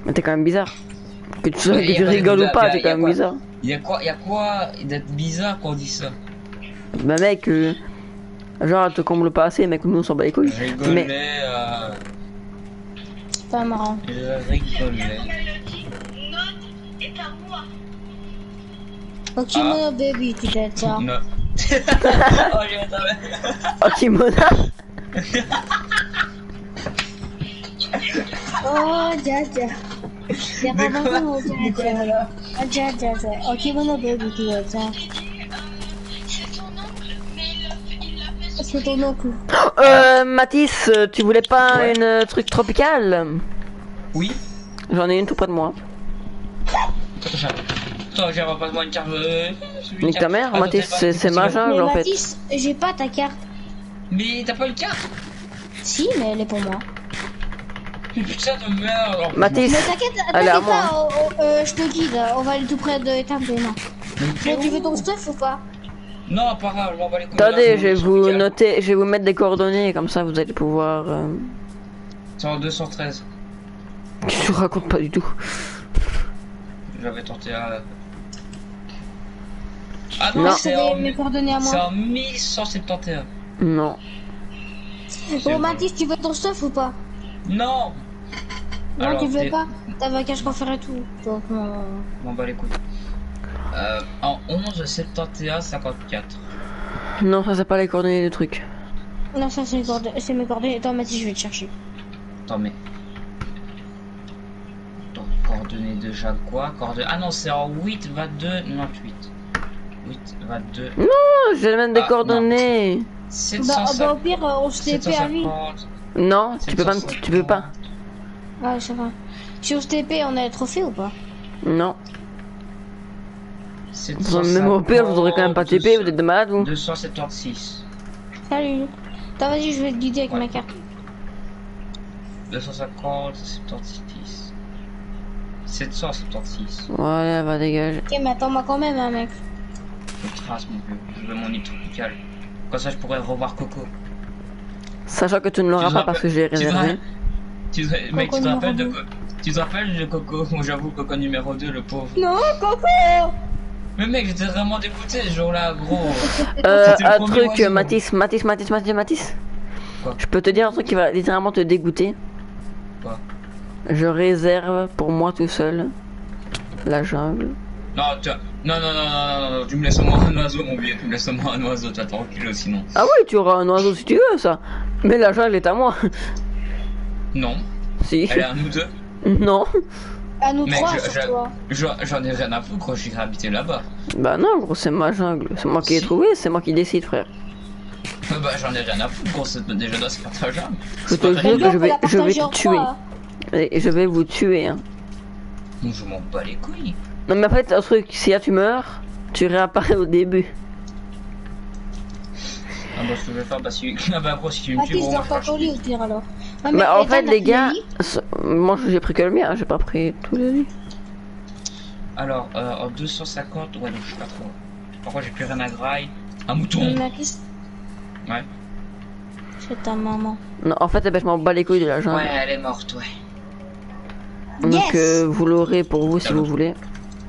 Mais t'es quand même bizarre. Que tu, Ouais, que y a tu pas de rigoles ou bizarre, pas, y a t'es quand même quoi bizarre. Y'a quoi d'être bizarre quand on dit ça? Bah mec, genre elle te comble pas assez, mec, nous on s'en bat les couilles. Je rigolais, Mais C'est pas marrant. je rigolais. Ok, mon baby, tu t'es ça. Non. Oh, j'ai attendu. oh Kimona. Oh, Jaja. C'est pas vraiment Jaja. Oh, Jaja. Ok, mon baby, tu t'es ça. C'est ton oncle. Mathis, tu voulais pas Ouais. une truc tropical? Oui. J'en ai une tout près de moi. Attends, j'ai repasse-moi une carte. Nique ta mère, Mathis, c'est ma Mais jungle en fait. Mathis, j'ai pas ta carte. Mais t'as pas une carte? Si, mais elle est pour moi. Putain de merde. Alors, Mathis, Mais t'inquiète, elle est à t'inquiète moi. pas, je te guide, on va aller tout près de étape non. Mais tu veux ton stuff ou pas? Non, pas grave, je m'en bats les couilles. Attendez, Là, je vais c'est vous tropical. noter, je vais vous mettre des coordonnées, comme ça vous allez pouvoir... C'est en 213. Tu racontes pas du tout. J'avais tenté à... Ah non, Non. c'est en... Mes coordonnées à c'est moi. en 1171. Non. C'est Bon, bon. Mathis, tu veux ton stuff ou pas? Non. Non, Alors, tu veux t'es- pas? T'avais un cache-coffre et tout. Donc, Je m'en bats les couilles. En 1171 54. Non, ça c'est pas les coordonnées du truc. non, ça c'est mes coordonnées. Attends, Mathis, je vais te chercher. Attends, mais... Attends, coordonnées de Jaguar, coordonnées... Ah non, c'est en 8, 22, 98. 8, 22... Non, j'ai même des Ah, coordonnées. Bah, 750... au pire, on se TP à lui. 750... Non, tu peux pas, tu peux pas. Ouais, c'est vrai. Si on se TP, on a les trophées ou pas? Non. 750, Même au pire, vous aurez quand même pas TP, vous êtes de malade vous. 276. Salut. Attends, vas-y, je vais te guider avec Ouais. ma carte. 250, 76. 776. Ouais, va dégager. Ok, mais attends-moi quand même, hein, mec. Je trace mon vieux. Je veux mon île tropicale. Comme ça, je pourrais revoir Coco. Sachant que tu ne l'auras Tu te pas parce que j'ai rappelles- tu te réservé. Mec, Coco tu te rappelles de numéro Tu te rappelles de Coco? Bon, j'avoue, Coco numéro 2, le pauvre. Non, Coco! Mais mec, j'étais vraiment dégoûté ce jour-là, gros. C'était le Un premier truc, oiseau. Mathis. Quoi? Je peux te dire un truc qui va littéralement te dégoûter. Quoi? Je réserve pour moi tout seul la jungle. Non, non, tu me laisses au moins un oiseau, mon vieux. Tu me laisses au moins un oiseau, tu attends tranquille sinon. Ah oui, tu auras un oiseau si tu veux, ça. Mais la jungle est à moi. Non, Si. elle est à nous deux. Non. À nous Mec, trois, je- sur toi. J'en ai rien à foutre quand j'irai habiter là-bas. Bah non, gros, c'est ma jungle. C'est moi qui l'ai Si. trouvé, c'est moi qui décide, frère. Bah, j'en ai rien à foutre, gros, c'est déjà là, c'est partageable. Je te jure que je vais te tuer. hein. Et je vais vous tuer, hein. Donc, je m'en bats les couilles. Non mais en fait, un truc, si là tu meurs, tu réapparais au début. Ah bah, ce que je vais faire, bah, si... ah bah, gros, si tu me tues, Mathis, gros, moi, dors je pas lâche ton tout. lit au pire alors. Ah, Mais en Ethan, fait, t'as les pris gars, le lit moi j'ai pris que le mien, j'ai pas pris tous les lits. Alors, en 250, ouais, donc je suis pas trop. Par contre, j'ai plus rien à graille. Un mouton. Mathis, Ouais. c'est ta maman. Non, en fait, eh ben, je m'en bats les couilles de la jungle. Ouais, elle est morte, ouais. Donc Yes. vous l'aurez pour vous si Alors. vous voulez.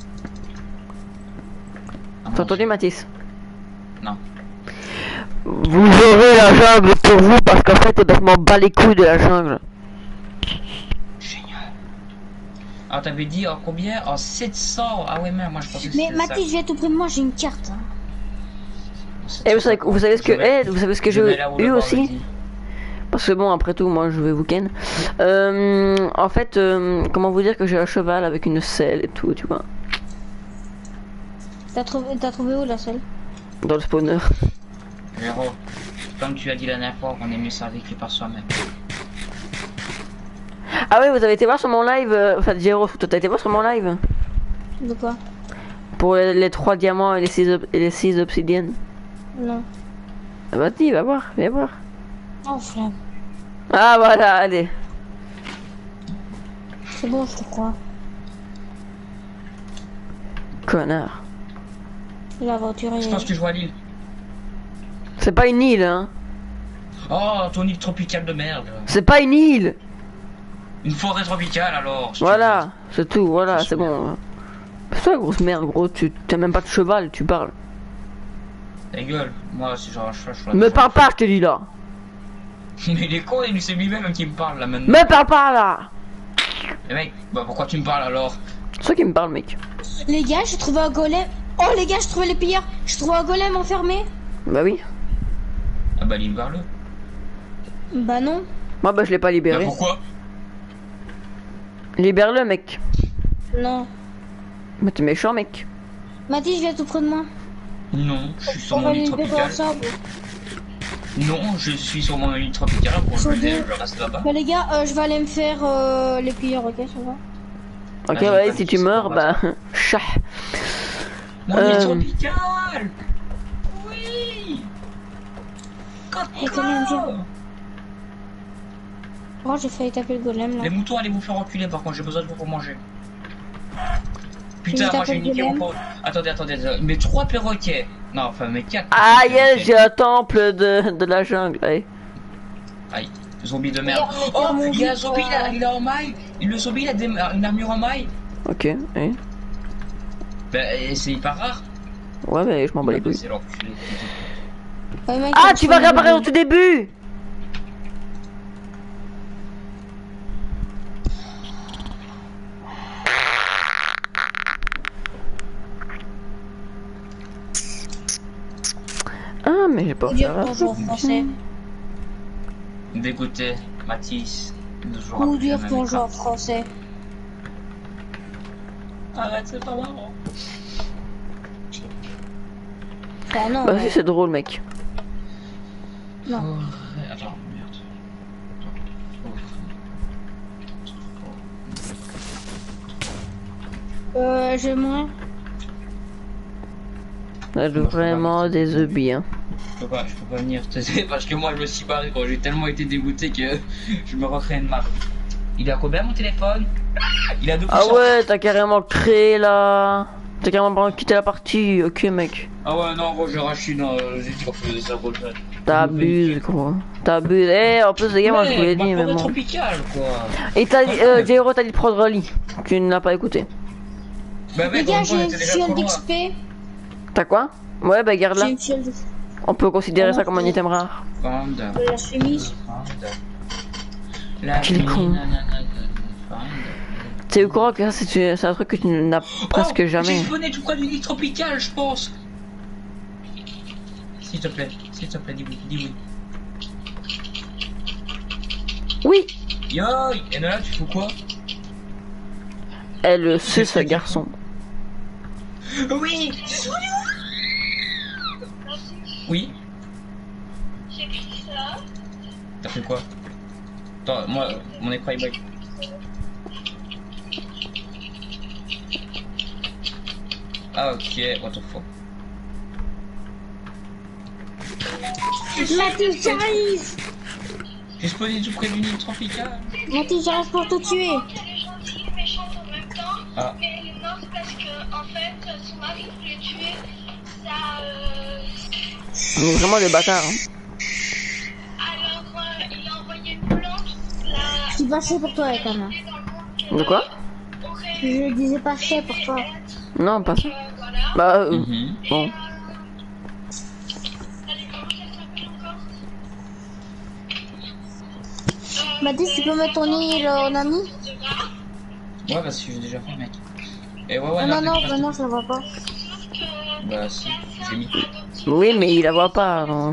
Ah, T'as entendu, Mathis? Non. Vous aurez la jungle pour vous parce qu'en fait, eh ben, je m'en bats les couilles de la jungle. Génial. Alors, t'avais dit en combien? En 700. Ah ouais, merde, moi je pensais que Mais c'était Mathis, viens tout près de moi, j'ai une carte. Hein. ça. Et vous savez ce que vous savez ce que Je vais j'ai là où eu le aussi? bord dit. Parce que bon, après tout, moi je vais vous ken. En fait, comment vous dire que j'ai un cheval avec une selle et tout, tu vois. T'as trouvé où la selle? Dans le spawner. Géro, comme tu as dit la dernière fois, on est mieux servi que par soi-même. Ah oui, vous avez été voir sur mon live, enfin Jero, t'as été voir sur mon live? De quoi? Pour les 3 diamants et les 6 obsidiennes. Non. Ah bah dis, va voir, viens voir. Oh, flamme. Ah voilà, allez. C'est bon, je te crois. Connard. La voiture est... Je pense que je vois l'île. C'est pas une île, hein. Oh, ton île tropicale de merde. C'est pas une île. Une forêt tropicale alors. si tu Voilà, c'est tout, voilà, C'est c'est bon. C'est toi, grosse merde, gros, tu t'as même pas de cheval, tu parles. veux. Ta gueule, moi si j'aurais un cheval, je ferais Me un parle pas, je te dis là. cheval. Mais il est con, c'est lui-même qui me parle là maintenant. Me parle pas là. Mais mec, bah pourquoi tu me parles alors? C'est toi qui me parle, mec. Les gars, j'ai trouvé un golem. Oh les gars, j'ai trouvé les pilleurs. J'ai trouvé un golem enfermé. Bah oui. Ah bah libère-le. Bah non. Moi, bah je l'ai pas Bah libéré. pourquoi? Libère-le, mec. Non. Bah t'es méchant, mec. Mathis, je viens tout près de moi. Non, je suis sur On mon va île les libérer tropicale. ensemble. Non, je suis sur mon île tropicale, pour Sur je deux. reste là-bas. Bah les gars, je vais aller me faire les pilleurs, ok, ça va. Ok, j'ai ouais, pas si dit tu que meurs, c'était bah. Chat. Mon île Euh. tropicale. Oui. Et comment dire? Oh, j'ai failli taper le golem là. Les moutons, allez vous faire enculer, par contre, j'ai besoin de vous pour manger. Putain, Je moi j'ai t'appelle niqué mon Golem. pote. Attendez. Mais 3 perroquets. Non, enfin, mais 4. Ah yes, j'ai un temple de la jungle. Allez. Aïe, zombie de merde. Regarde, Oh, regarde mon il y a un but, zombie là, il est en maille. Le zombie, il a une armure en maille. Ok, oui. Bah, c'est hyper rare. Ouais, mais je m'en bats les couilles. C'est l'enculé. Ouais, mec, Ah, il tu me vas faut réapparaître au le- tout début. Ah, mais j'ai pas Faut fait dire ça. qu'on joue en français. Dégoûté, Mathis. Ne jouera Coup plus dur jamais qu'on avec joue en ça. français. Arrête, c'est pas marrant. Bah non. Bah mais- si, c'est drôle, mec. Non. Oh, attends, merde. J'ai moins. Là, vraiment des œufs bien. Je peux pas venir t'aider parce que moi je me suis barré quand j'ai tellement été dégoûté que je me refais une map. Il est à combien mon téléphone? Il a 2%. Ah ouais, t'as carrément créé là. T'as carrément quitté la partie. Ok, mec. Ah ouais, non, gros, j'ai racheté, non, j'ai dit qu'on faisait ça, gros. T'abuses, gros. T'abuses. Eh, en plus, les gars, moi je vous l'ai dit, mais bon. Tropical, quoi. Et t'as dit, Jairo, t'as dit de prendre un lit. Tu ne l'as pas écouté. Bah, Les mec, gars, on j'ai une était déjà fiole trop loin. d'XP. T'as quoi? Ouais, bah garde-la. J'ai une fiole de... On peut considérer ça comme un item rare. Panda. de la chemise. La Quel con. T'es au courant que ça, c'est un truc que tu n'as presque J'ai jamais. spawné tout près d'une île tropicale, je pense. S'il te plaît, dis oui, dis oui. Oui! Yo, et là, tu fais quoi? Elle, c'est ce garçon. Oui. Oui. J'ai pris ça. T'as fait quoi? Attends, moi, mon écran il bug. Ah ok, what the fuck. Mathis, j'arrive. J'ai spawné tout près d'une île tropicale. Mathis, j'arrive pour te tuer. Elle est gentille et méchante en même temps. Ah. Mais elle est morte parce que, en fait, son mari voulait tuer sa. On est vraiment des bâtards. Hein. Alors, il a envoyé une plante. Je suis passé pour toi, Ekana. De quoi? Je disais passé pour toi. Non, pas ça. Voilà. Bah, bon. Allez, comment ça s'appelle encore? Mathis, tu peux mettre ton île en ami? Ouais, parce que j'ai déjà fait, mec. Et ouais, Ah, non, t'es pas- non, je la vois pas. Bah si, j'ai mis. Oui, mais il la voit pas, donc.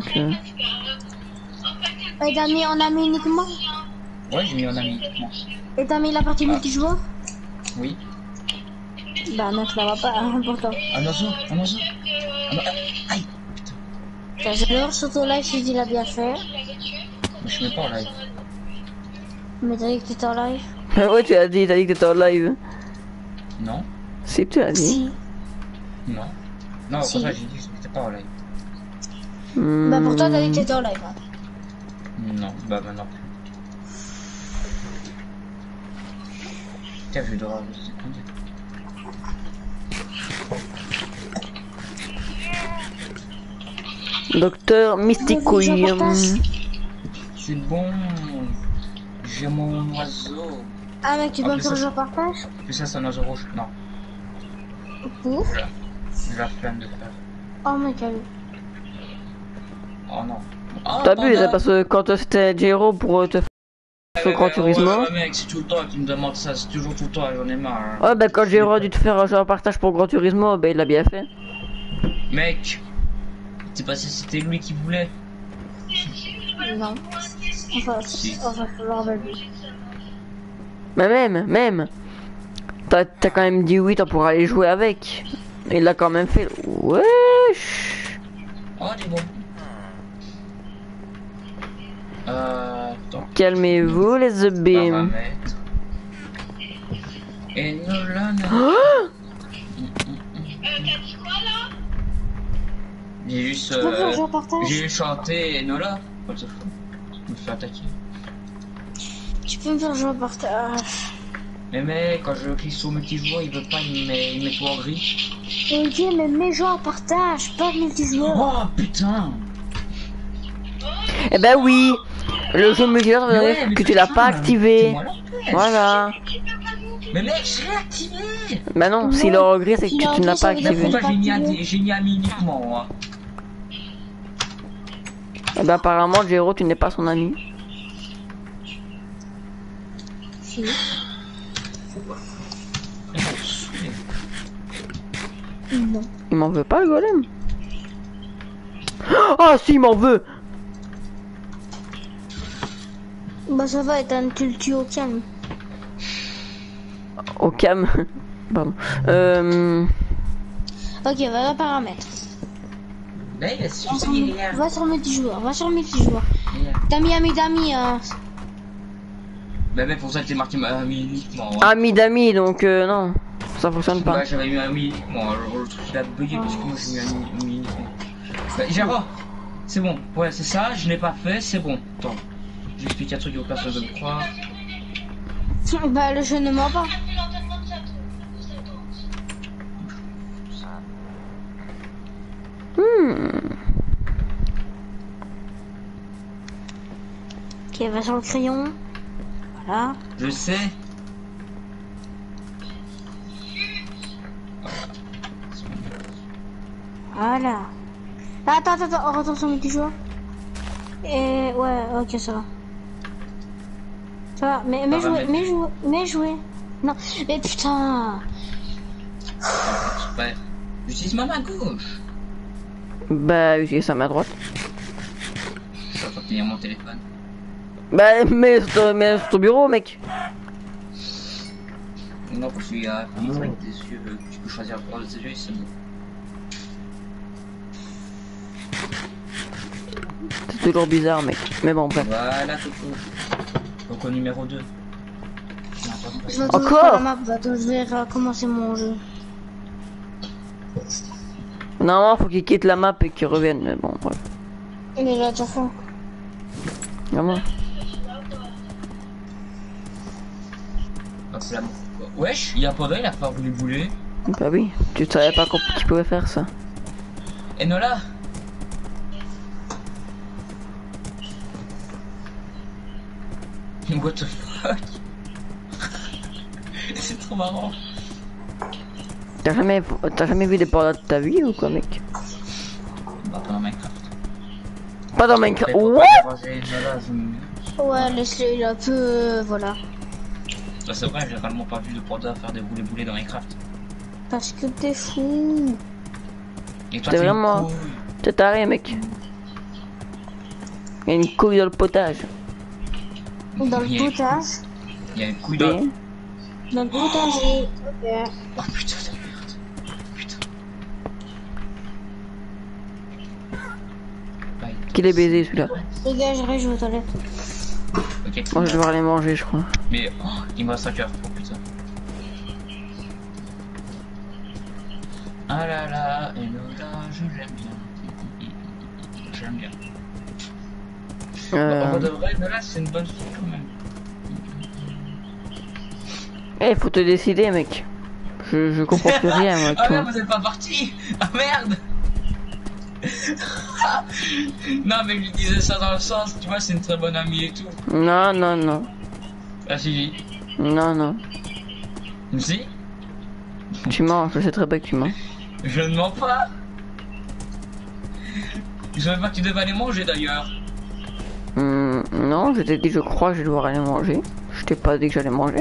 Et t'as mis en ami uniquement? Ouais, j'ai mis en ami uniquement. Et t'as mis la partie multijoueur? Oui. Bah non, je la vois pas, hein, pourtant. Un oiseau, un oiseau. Aïe. T'as jamais sur ton live si tu l'as bien fait. Mais je suis même pas en live. Mais t'as dit que t'étais en live? Ouais, t'as dit que t'étais en live. Non, Si, tu l'as dit. Si. non. Non, Si. pour ça j'ai dit que j'étais pas en live. Bah pour toi, t'as dit que t'étais en live. Hein. Non, bah non plus. Tiens, je vais devoir rajouter ce qu'on dit. Docteur Mysticouille. Repartage. C'est bon. J'ai mon oiseau. Ah mec, tu peux Ah, me faire mais un ça, jeu partage? Plus ça, c'est un oiseau rouge. Non, Pour? j'ai la flemme de faire. Oh mec, allez. Oh non. Oh, T'abuses, panda. parce que quand c'était Jero pour te faire sur Gran Turismo. Ouais, mec, c'est tout le temps qu'il me demande ça, c'est toujours tout le temps, j'en ai marre. Hein. Ouais, bah quand Jero a dû te faire un jeu en partage pour Gran Turismo, bah il l'a bien fait. Mec, c'est pas si c'était lui qui voulait. Non. Enfin, Si. je me rappelle plus. Mais même. T'as quand même dit oui, t'en pourras aller jouer avec. Il l'a quand même fait. Wesh. Oh, dis bon. Attends. Calmez-vous les abîmes. Paramètres. Et Nolan. T'as dit quoi là? J'ai juste. Tu peux faire un jeu partage? J'ai juste chanté Enola. What the fuck? Je me fais attaquer. Tu peux me faire un jeu partage? Mais mec, quand je clique sur multijoueur, il veut pas, il met tout en gris. Ok, mais mets jeu en partage, pas de multijoueur. Oh putain! Eh ben oui. Le jeu multijoueur, ça veut Ouais, dire mais que tu l'as putain, pas activé. c'est moi la pêche. Voilà. Mais mec, je l'ai activé! Bah non, Non, s'il est en gris, c'est que s'il est en tu ne l'as gris, pas ça veut dire activé. Pourquoi activé. j'ai mis ami uniquement, moi? Eh ben apparemment, Jero, tu n'es pas son ami. Si. Non. Il m'en veut pas, le golem. Ah si, il m'en veut. Bah ça va être un cultu au calme. Au cam. Pardon. Ok, va dans paramètres. Là, il a suffi rien. Va sur multijoueur, va sur multijoueur. T'as mis ami d'amis, hein. Bah mec, pour ça que j'ai marqué ami uniquement. Ouais. Ami d'amis, donc non. Ça fonctionne pas. Ouais, j'avais mis ami uniquement. Alors, le truc il a bugué parce que moi j'ai mis ami uniquement. Bah, Gérard, c'est bon. Ouais, c'est ça, je l'ai pas fait, c'est bon. Attends, j'explique un truc aux personnes de me croire. Bah le jeu ne ment pas. Ok, va sur le crayon. Voilà. Je sais. Voilà. Attends, on retourne sur multijoueur. Et ouais, ok, ça va. Ça va, mais jouer. Non, mais putain. Ouais. J'utilise ma main gauche. Bah, utilise sa main droite. Je suis en train de tenir mon téléphone. Bah, mais sur ton bureau, mec. Non, parce qu'il y a avec des yeux, tu peux choisir pour les yeux, c'est bon. C'est toujours bizarre, mec. Mais bon, bref. Voilà, Coco. Donc au numéro 2. Je vais Encore faire la map, attends, je vais recommencer mon jeu. Normalement, faut qu'il quitte la map et qu'il revienne. Mais bon, bref. Il est là, déjà fait. Vraiment. Hop là. Wesh, il y a pas d'œil, il a pas voulu bouler. Bah oui, tu savais pas qu'il pouvait faire ça. Et Nola. What the fuck? C'est trop marrant. T'as jamais vu des pandas de ta vie ou quoi, mec? Bah, pas dans Minecraft. Pas dans Minecraft. What? Ouais, laisse-le, il a un peu... voilà. Bah, c'est vrai, j'ai réellement pas vu de panda faire des boulets dans Minecraft. Parce que t'es fou. Et toi, T'es t'es vraiment... une couille. T'es taré, mec. Il y a une couille dans le potage. Dans Il y le a- potage. Il y a une couille dans... Oui. Dans le potager. Ok. Oh putain de merde. Putain. Bye. Qu'il est baisé, celui-là. Les gars, j'arrive, je vais aux toilettes. Ok. Moi, je vais devoir les manger, je crois. Mais oh, il me reste 5 heures. Oh putain. Ah là là, et là, je l'aime bien. J'aime bien. En de vrai, là, c'est une bonne fille quand même. Eh, faut te décider, mec. Je comprends plus rien, moi. Ah toi. merde, vous êtes pas parti. Ah merde. Non mais je lui disais ça dans le sens, tu vois, c'est une très bonne amie et tout. Non, non, non. Ah si, Non, non. Si? Tu mens, je sais très bien que tu mens. Je ne mens pas. Je savais pas que tu devais aller manger d'ailleurs. Non, je t'ai dit je crois que je vais devoir aller manger. Je t'ai pas dit que j'allais manger.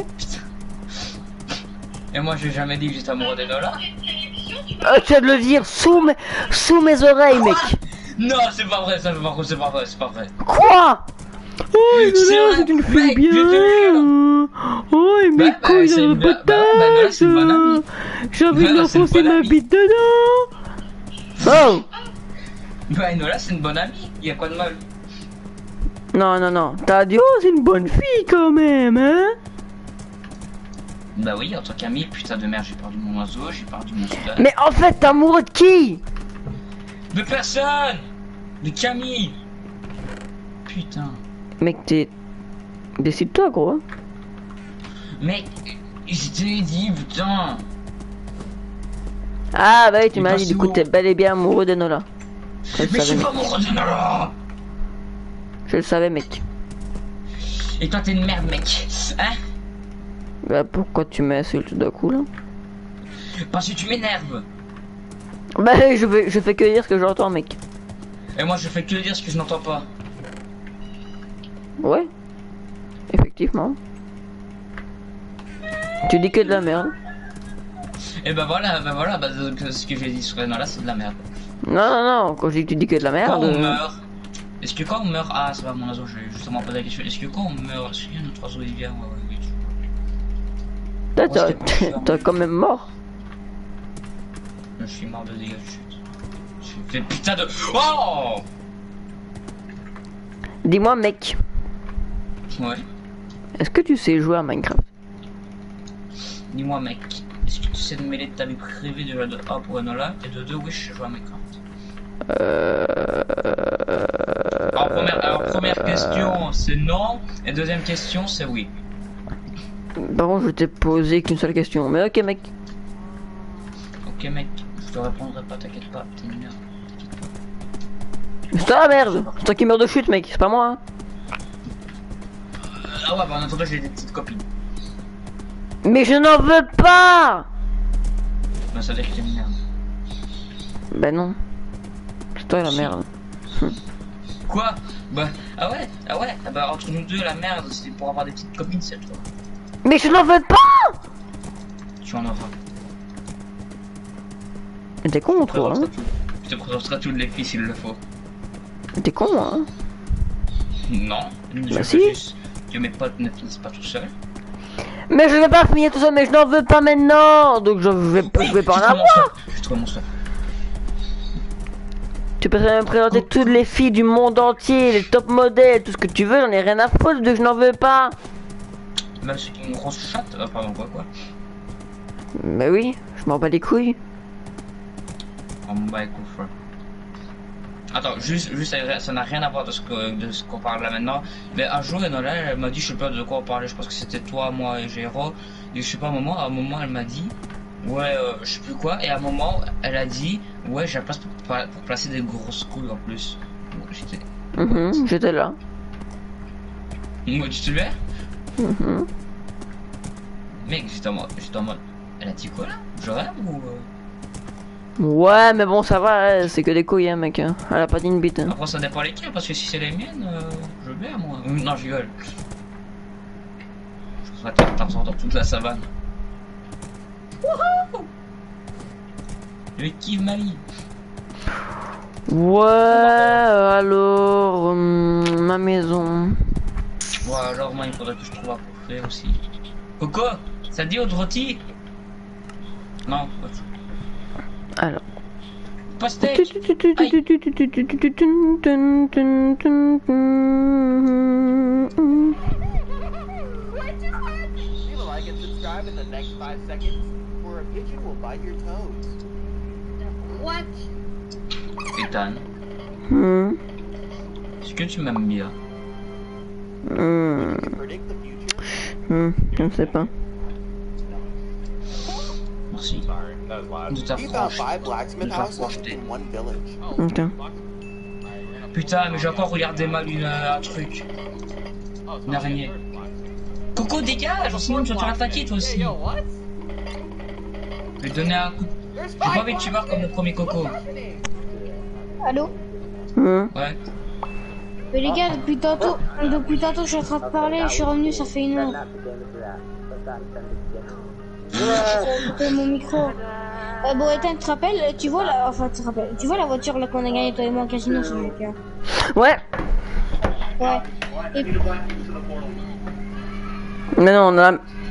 Et moi j'ai jamais dit que j'étais amoureux d'Enola. Tu viens de le dire sous mes oreilles, mec. Non, c'est pas vrai, ça c'est pas vrai, c'est pas vrai, c'est pas vrai. Quoi? Oh, c'est une fille mec, bien. je te jure. Oh, il met couille dans le Nola, c'est une bonne amie. potage. J'ai envie de Nola, c'est une l'enfoncer bonne ma amie. bite dedans. Oh. Bah Enola c'est une bonne amie, y a quoi de mal? Non, non, non. T'as dit, oh, c'est une bonne fille quand même, hein? Bah oui, en tant qu'ami, putain de merde, j'ai perdu mon oiseau, j'ai perdu mon soudain. Mais en fait, t'es amoureux de qui? De personne. De Camille. Putain. Mec, décide-toi, gros. Hein. Mec, je te l'ai dit, putain. Ah, bah oui, tu Mais m'as pas dit, du si coup, haut. t'es bel et bien amoureux d'Enola. Mais je suis pas amoureux d'Enola. Je le savais, mec. Et toi t'es une merde, mec. Hein? Bah, pourquoi tu m'insultes d'un coup, là? Parce que tu m'énerves. Bah, je fais que dire ce que j'entends, mec. Et moi je fais que dire ce que je n'entends pas. Ouais. Effectivement. Tu dis que de la merde. Et bah voilà, donc, ce que j'ai dit sur Enola c'est de la merde. Non, non, non, quand je dis que tu dis que de la Quand merde... on meurt, est-ce que quand on meurt, ah ça va mon oiseau, j'ai justement posé la question, est-ce que quand on meurt, est-ce qu'il y a notre oiseau il vient, ouais, T'as quand même mort. je suis mort de dégâts de chute. J'ai fait putain de... Oh. Dis-moi, mec, Ouais, est-ce que tu sais jouer à Minecraft? dis-moi mec, est-ce que tu sais de mêler de ta vie privée déjà de 1 pour Enola et de 2 oui je joue à Minecraft. Alors première question c'est non et deuxième question c'est oui. Par contre, je t'ai posé qu'une seule question, mais ok, mec. Ok mec, je te répondrai pas, t'inquiète pas, t'es une merde. C'est toi la merde. C'est toi qui meurs de chute, mec, c'est pas moi, hein. Ah ouais, bah en attendant j'ai des petites copines. Mais je n'en veux pas. Bah ça veut dire que t'es une merde. Ben non. C'est toi la Si. merde. Quoi? Bah ah ouais, ah bah entre nous deux la merde c'est pour avoir des petites copines c'est toi. Mais je n'en veux pas. Tu en auras. Mais t'es con, toi, hein. Je te présenterai toutes les filles s'il le faut. T'es con, hein. Non, je Bah veux si. juste que mes potes ne finissent pas tout seuls. Mais je vais pas finir tout ça, mais je n'en veux pas maintenant. Donc je vais pas en avoir. Je trouve mon stuff. Tu peux me présenter toutes les filles du monde entier, les top modèles, tout ce que tu veux, j'en ai rien à foutre, donc je n'en veux pas. Même ceux qui ont une grosse chatte, pardon quoi. Mais oui, je m'en bats les couilles. On me bat les couilles, frère. Attends, juste ça n'a rien à voir de ce qu'on parle là maintenant. Mais un jour, Enola, elle m'a dit, je sais pas de quoi on parlait, je pense que c'était toi, moi et Géro. Et je sais pas, à un moment, elle m'a dit, ouais, je sais plus quoi. Et à un moment, elle a dit, ouais, j'ai la place pour placer des grosses couilles en plus. Donc, j'étais... J'étais là. Moi, tu te souviens? Mec, j'étais en mode, elle a dit quoi là? Je rêve ou... Ouais, mais bon, ça va, hein, c'est que des couilles, hein, mec. Hein. Elle a pas dit une bite. Hein. Après, ça dépend lesquelles, parce que si c'est les miennes, je veux bien, moi. Non, je rigole. Je serais Tarzan dans toute la savane. Wouhou! Je kiffe ma vie. Ouais, alors... ma maison. Ouais, alors moi, il faudrait que je trouve à bouffer aussi. Coco, ça te dit autre rôti? Non, alors... Pastèque. Like and subscribe in the next 5 seconds, or a pigeon will bite your toes. What? Ethan, est-ce que tu m'aimes bien? Predict the future? Je ne sais pas. Merci. De ta You found franche. 5 blacksmith de ta houses francheté. in one village. Ok. Putain, mais j'ai encore regardé mal un truc. Une araignée. Coco, dégage, sinon tu vas te faire attaquer toi aussi. Yo, what? Je vais te donner un coup. J'ai pas envie de te voir comme le premier Coco. Allô? Ouais. Mais les gars, depuis tantôt, je suis en train de parler, je suis revenu, ça fait 1 heure. J'ai mon micro. Bon, Ethan, tu te rappelles, tu vois la... Enfin, tu te rappelles, tu vois la voiture là qu'on a gagnée toi et moi au casino sur le cas. Ouais. Ouais. Et... Mais non, on a...